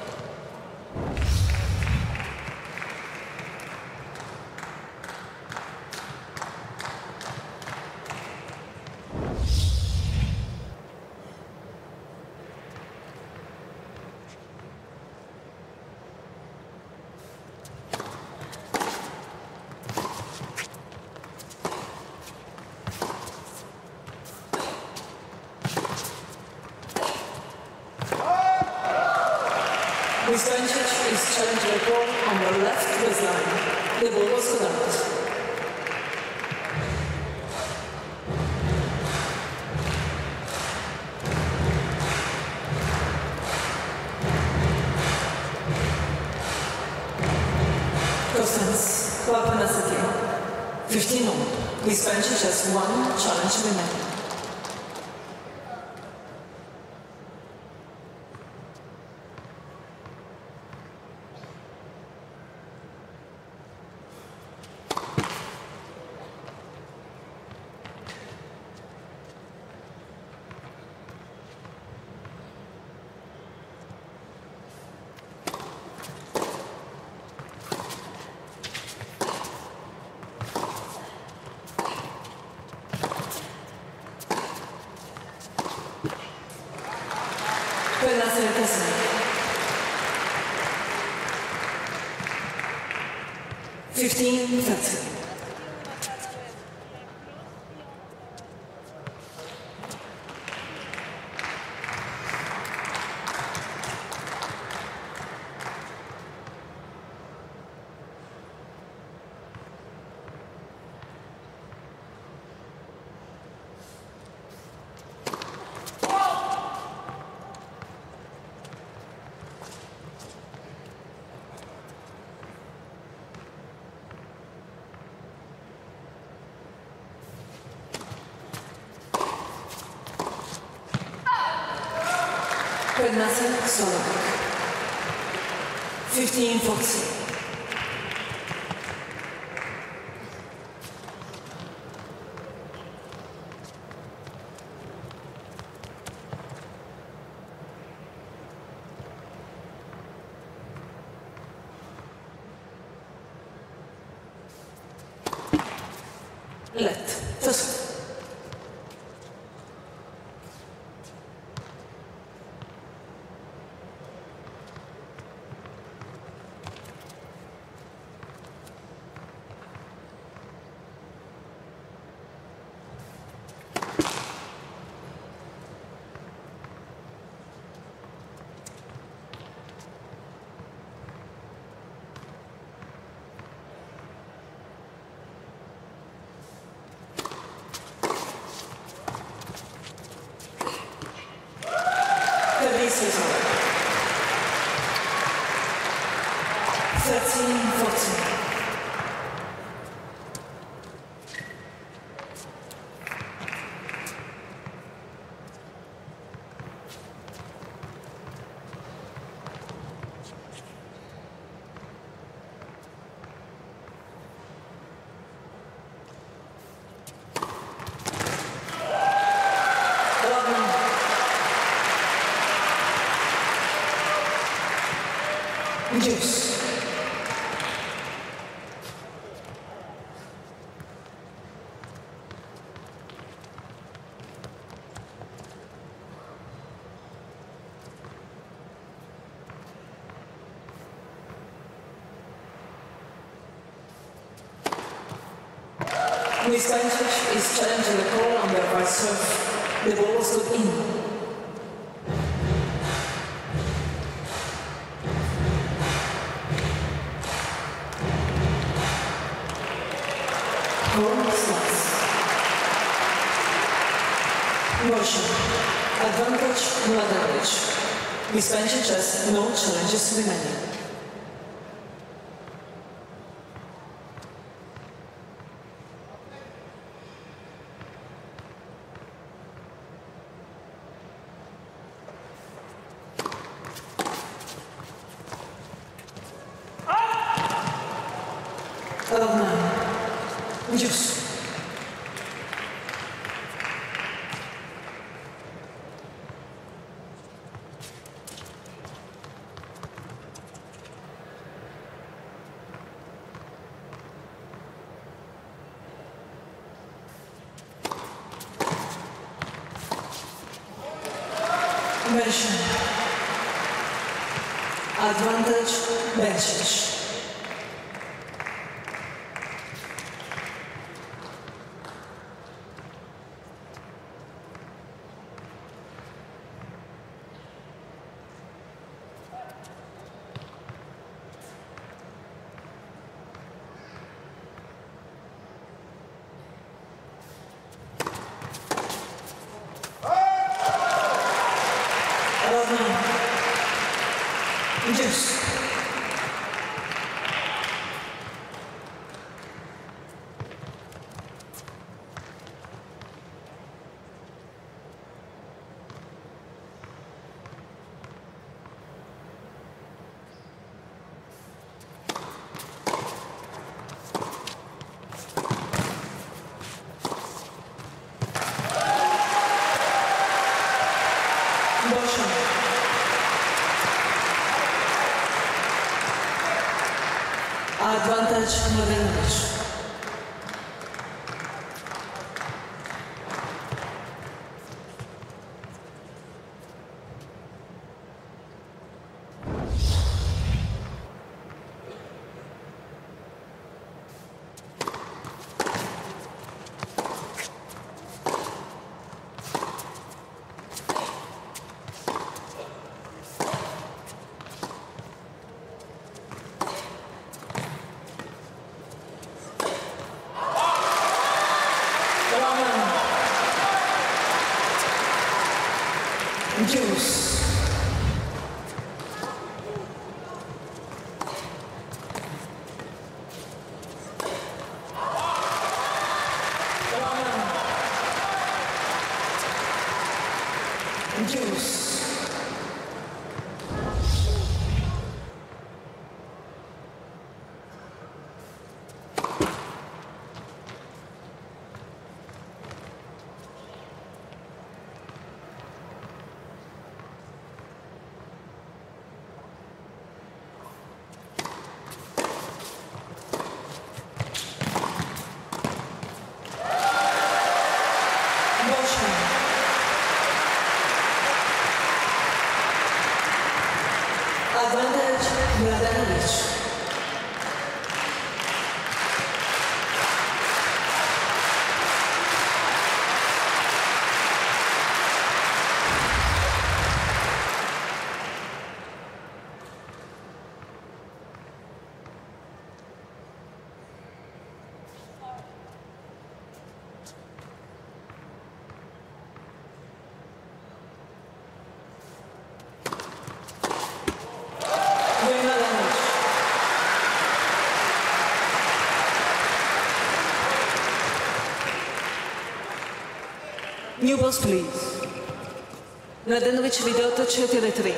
Speaker 2: Stančić is challenging the ball on the left baseline. The ball was cut out. Kostens, Papanasati, fifteen all. Stančić has one challenge remaining. fifteen thirty. Prednasa Solobek. fifteen forty. Let. First. Juice. Luis Bancic is challenging the call on the right serve. The ball was good in. Call slice. Motion. Advantage Mladenovic. Luis Bancic has no challenges remaining. Love nine. Juice. Mention. Advantage Bancic. Juice. Motion. Advantage Mladenovic. Juice. Juice. Advantage Mladenovic. New balls, please. Mladenovic ведет четыре три.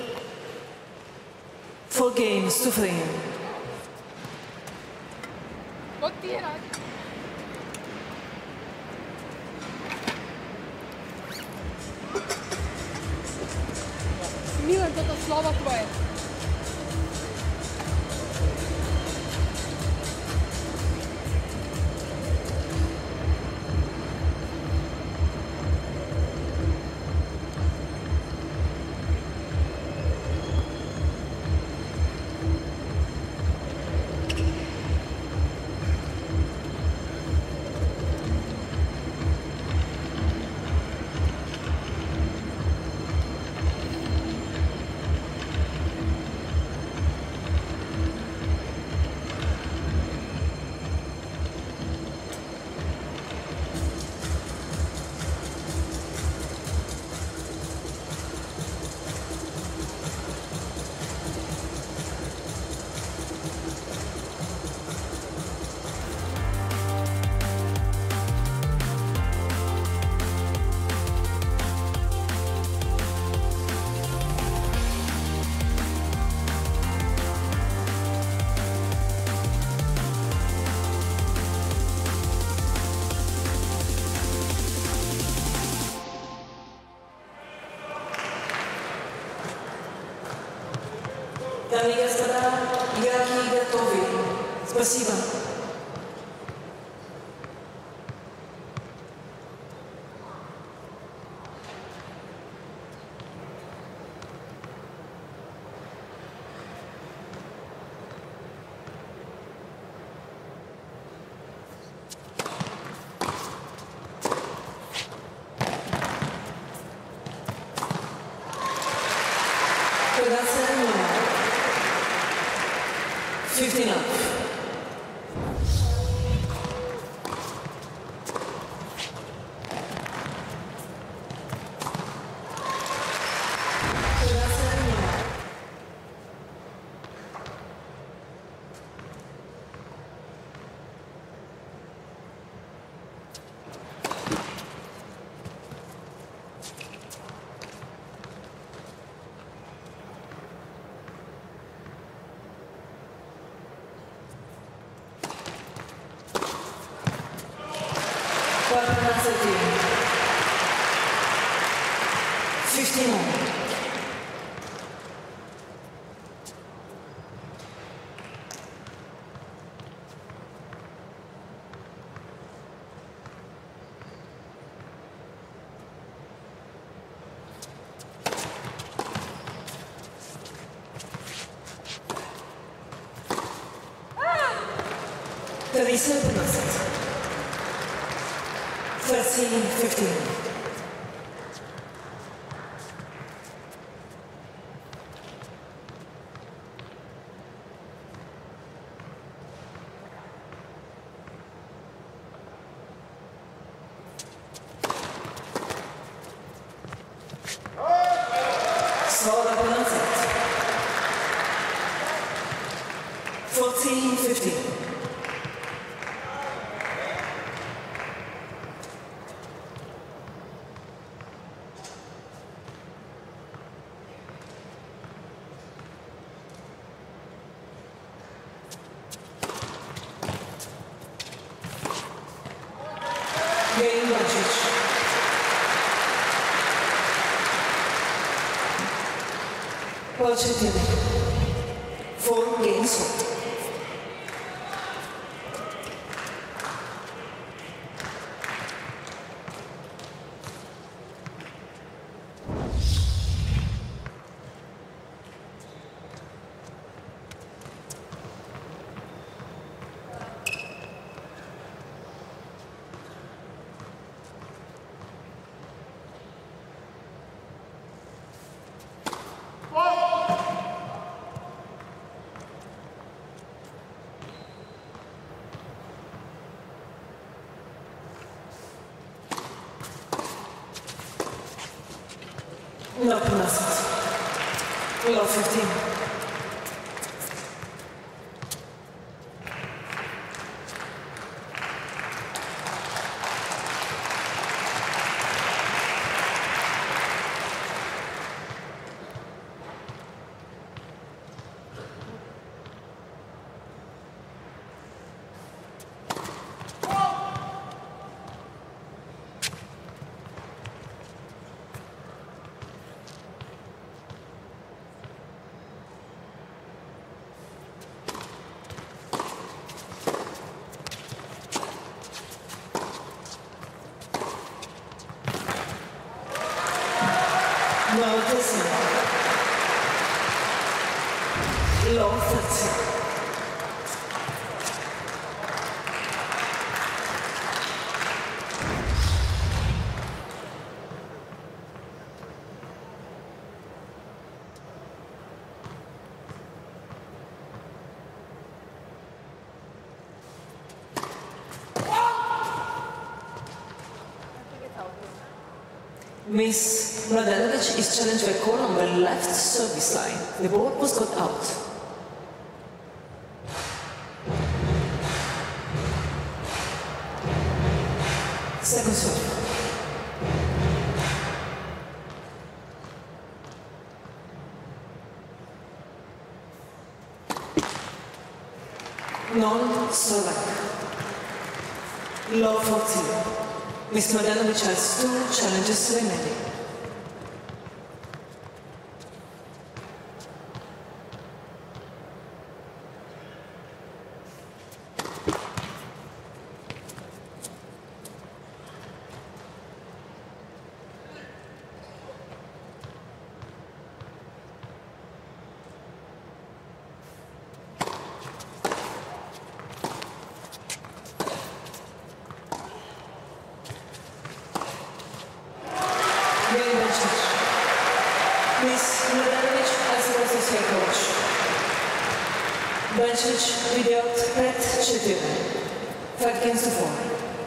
Speaker 2: Four games to three.
Speaker 6: What do you have? Milan, toto slovo tvoje.
Speaker 2: Дамы и господа, игроки готовы. Спасибо. fifteen up. fifty-nine. thirty-seven percent. thirteen fifteen. fourteen fifteen. Game Magic. Početili. Four games. No penalties. Below fifteen. No, listen. Low thirty. Miss Mladenovic is challenged by call on the left service line. The ball was got out. Second serve. Non-Slovak. Low fourteen. Miss Mladenovic has two challenges remaining. Miss Mladenovic as the assistant coach. Benčić Vidiot pet četiri. Five games to four.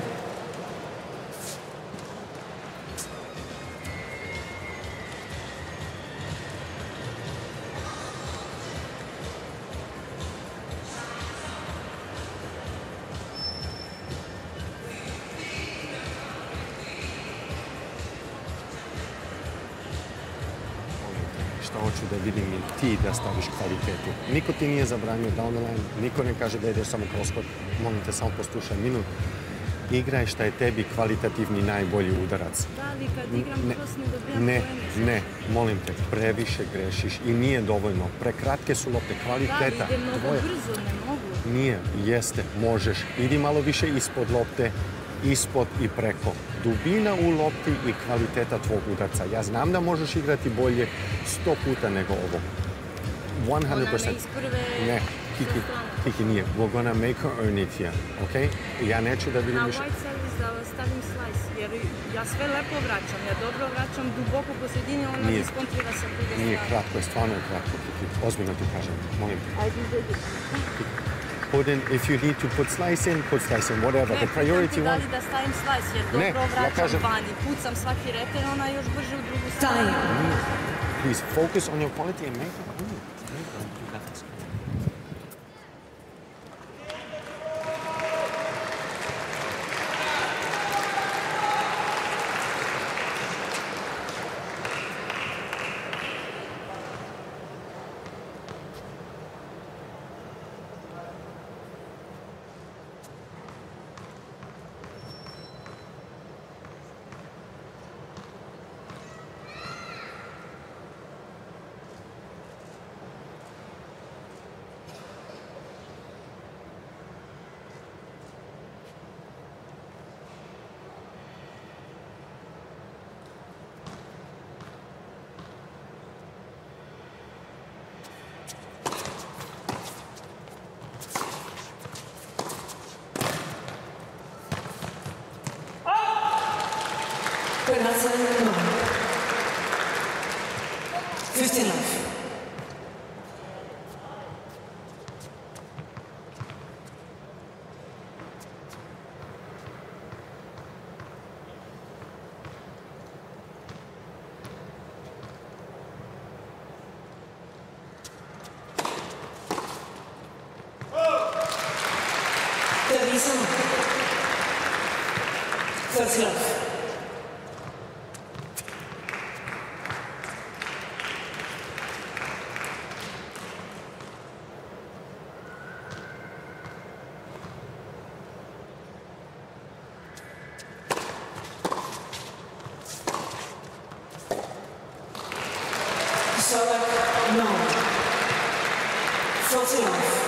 Speaker 5: Šta hoću da vidim i ti da staviš kvalitetu. Niko ti nije zabranio down the line, niko ne kaže da ideš samo crosscourt. Molim te, samo poslušaj minut. Igraj šta je tebi kvalitativni najbolji udarac.
Speaker 6: Da, ali kad igram
Speaker 5: Ne,
Speaker 6: cross ne dobijam
Speaker 5: ne,
Speaker 6: poene.
Speaker 5: ne, molim te, previše grešiš i nije dovoljno. Prekratke su lopte,
Speaker 6: Da,
Speaker 5: kvaliteta.
Speaker 6: ali idem mnogo
Speaker 5: tvoje-
Speaker 6: brzo, ne mogu.
Speaker 5: Nije, jeste, možeš. Idi malo više ispod lopte, ispod i preko. Dubina u lopti i kvaliteta tvog udarca. Ja znam da možeš igrati bolje sto puta nego ovo. one hundred
Speaker 6: Ona
Speaker 5: percent.
Speaker 6: me iz prve
Speaker 5: Ne, Kiki,
Speaker 6: sa strane.
Speaker 5: Kiki nije. We're gonna make her earn it here, ok? Ja neću da vidim
Speaker 6: Na
Speaker 5: više.
Speaker 6: white service da stavim slice, jer ja sve lepo vraćam, ja dobro vraćam duboko po sredini, ona
Speaker 5: Nije.
Speaker 6: diskontrira sa druge strane.
Speaker 5: Nije kratko, je stvarno je kratko, Kiki. Ozbiljno ti kažem, molim te.
Speaker 6: Ajde, ide.
Speaker 5: Put in, if you need to put slice in, put slice in, whatever.
Speaker 6: Ne,
Speaker 5: The priority
Speaker 6: pitam te da
Speaker 5: one.
Speaker 6: li da stavim slice, jer
Speaker 5: Ne,
Speaker 6: dobro
Speaker 5: ja
Speaker 6: vraćam
Speaker 5: kažem-
Speaker 6: vani, pucam svaki reper, ona još brže u drugu stranu.
Speaker 2: Time.
Speaker 5: Please focus on your quality and make her earn it. Make her do that.
Speaker 2: Penalty no. Fifteen love. Teresa. First love. Solak, no. Forty love.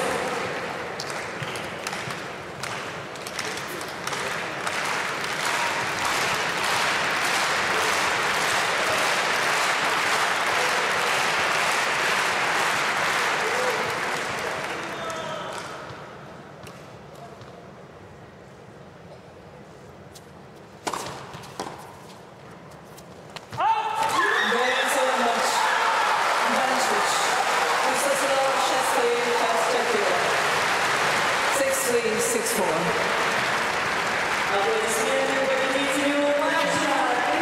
Speaker 2: six four.
Speaker 1: Аплодисменты победителю матча.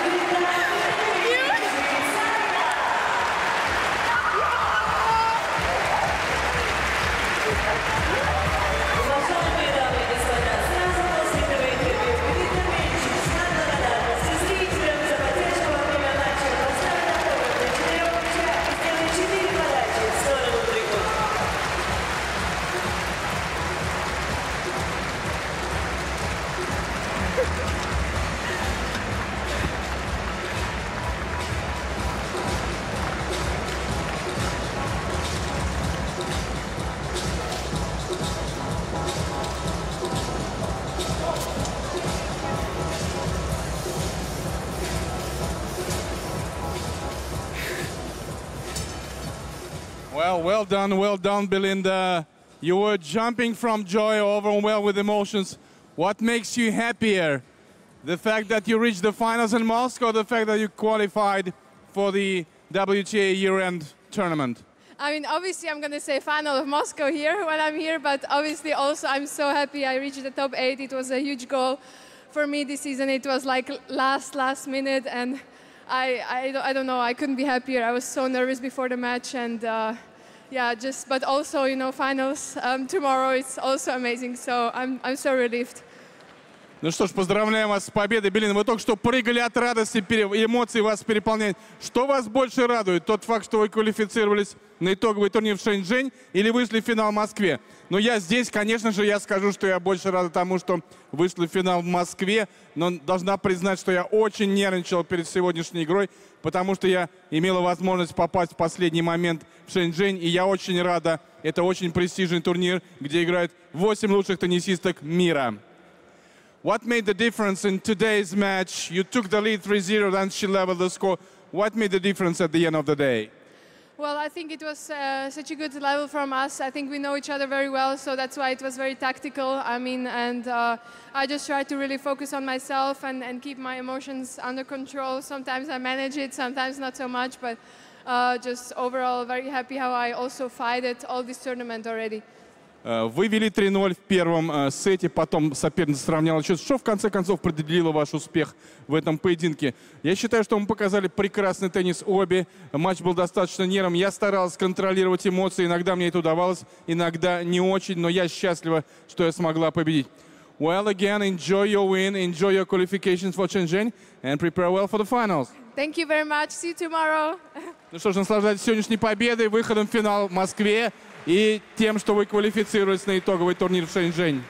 Speaker 1: Уважаемые дамы и господа, сразу после этого интервью будет отмечен знак благодарности зрителям за поддержку во время матча. Поставь на коврик на четырех мячах и сделай четыре подачи в сторону трибун.
Speaker 7: Well, well done, well done, Belinda. You were jumping from joy, overwhelmed with emotions. What makes you happier? The fact that you reached the finals in Moscow, or the fact that you qualified for the W T A year-end tournament?
Speaker 6: I mean, obviously, I'm going to say final of Moscow here when I'm here, but obviously also I'm so happy I reached the top eight. It was a huge goal for me this season. It was like last, last minute, and I, I, don't, I don't know, I couldn't be happier. I was so nervous before the match, and uh, yeah, just, but also, you know, finals um, tomorrow, it's also amazing, so I'm, I'm so relieved.
Speaker 7: Ну что ж, поздравляем вас с победой, Белина. Вы только что прыгали от радости, эмоции вас переполняют. Что вас больше радует? Тот факт, что вы квалифицировались на итоговый турнир в Шэньчжэнь или вышли в финал в Москве? Но я здесь, конечно же, я скажу, что я больше рад тому, что вышли в финал в Москве. Но должна признать, что я очень нервничал перед сегодняшней игрой, потому что я имела возможность попасть в последний момент в Шэньчжэнь. И я очень рада. Это очень престижный турнир, где играют восемь лучших теннисисток мира. What made the difference in today's match? You took the lead three zero, then she leveled the score. What made the difference at the end of the day?
Speaker 6: Well, I think it was uh, such a good level from us. I think we know each other very well, so that's why it was very tactical. I mean, and uh, I just tried to really focus on myself and, and keep my emotions under control. Sometimes I manage it, sometimes not so much, but uh, just overall very happy how I also fought all this tournament already.
Speaker 7: Вы вели три ноль в первом сете, потом соперница сравняла счет. Что в конце концов определило ваш успех в этом поединке? Я считаю, что мы показали прекрасный теннис обе. Матч был достаточно нервным. Я старался контролировать эмоции. Иногда мне это удавалось, иногда не очень. Но я счастлива, что я смогла победить. Well, again, enjoy your win, enjoy your qualifications for Shenzhen, and prepare well for the finals.
Speaker 6: Thank you very much. See you tomorrow.
Speaker 7: Ну что ж, наслаждайтесь сегодняшней победой, выходом в финал в Москве и тем, что вы квалифицировались на итоговый турнир в Шэньчжэнь.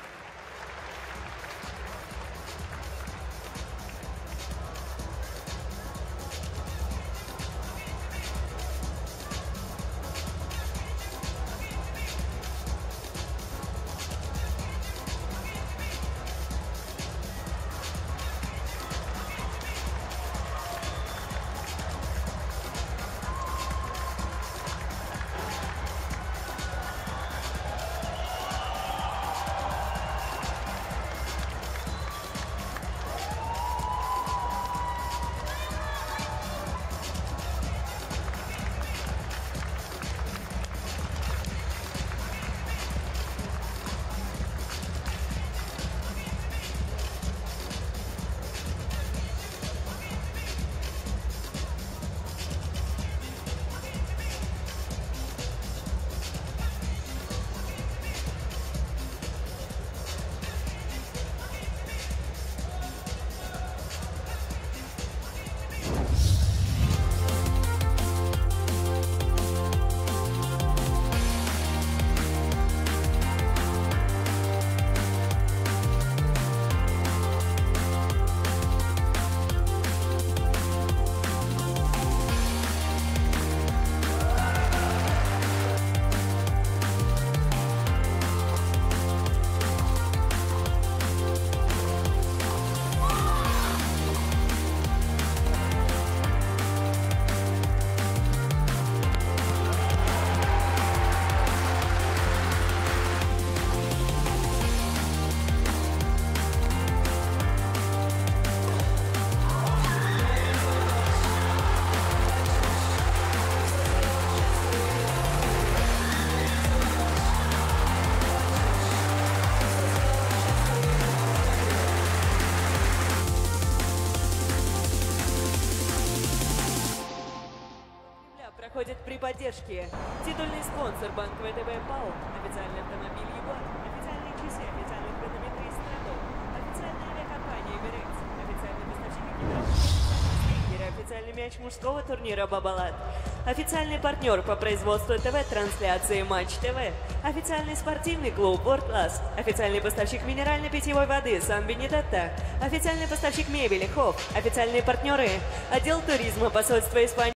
Speaker 1: Проходит при поддержке титульный спонсор Банк ВТБ ПАО, официальный автомобиль Ягуар, официальные часы, официальный хронометрист Стратон, официальная авиакомпания Эмирейтс, официальный поставщик экипировки, официальный мяч мужского турнира Бабалат, официальный партнер по производству ТВ-трансляции Матч ТВ, официальный спортивный клуб World Class, официальный поставщик минеральной питьевой воды Сан Бенедетто, официальный поставщик мебели Хоп, официальные партнеры отдел туризма посольства Испании.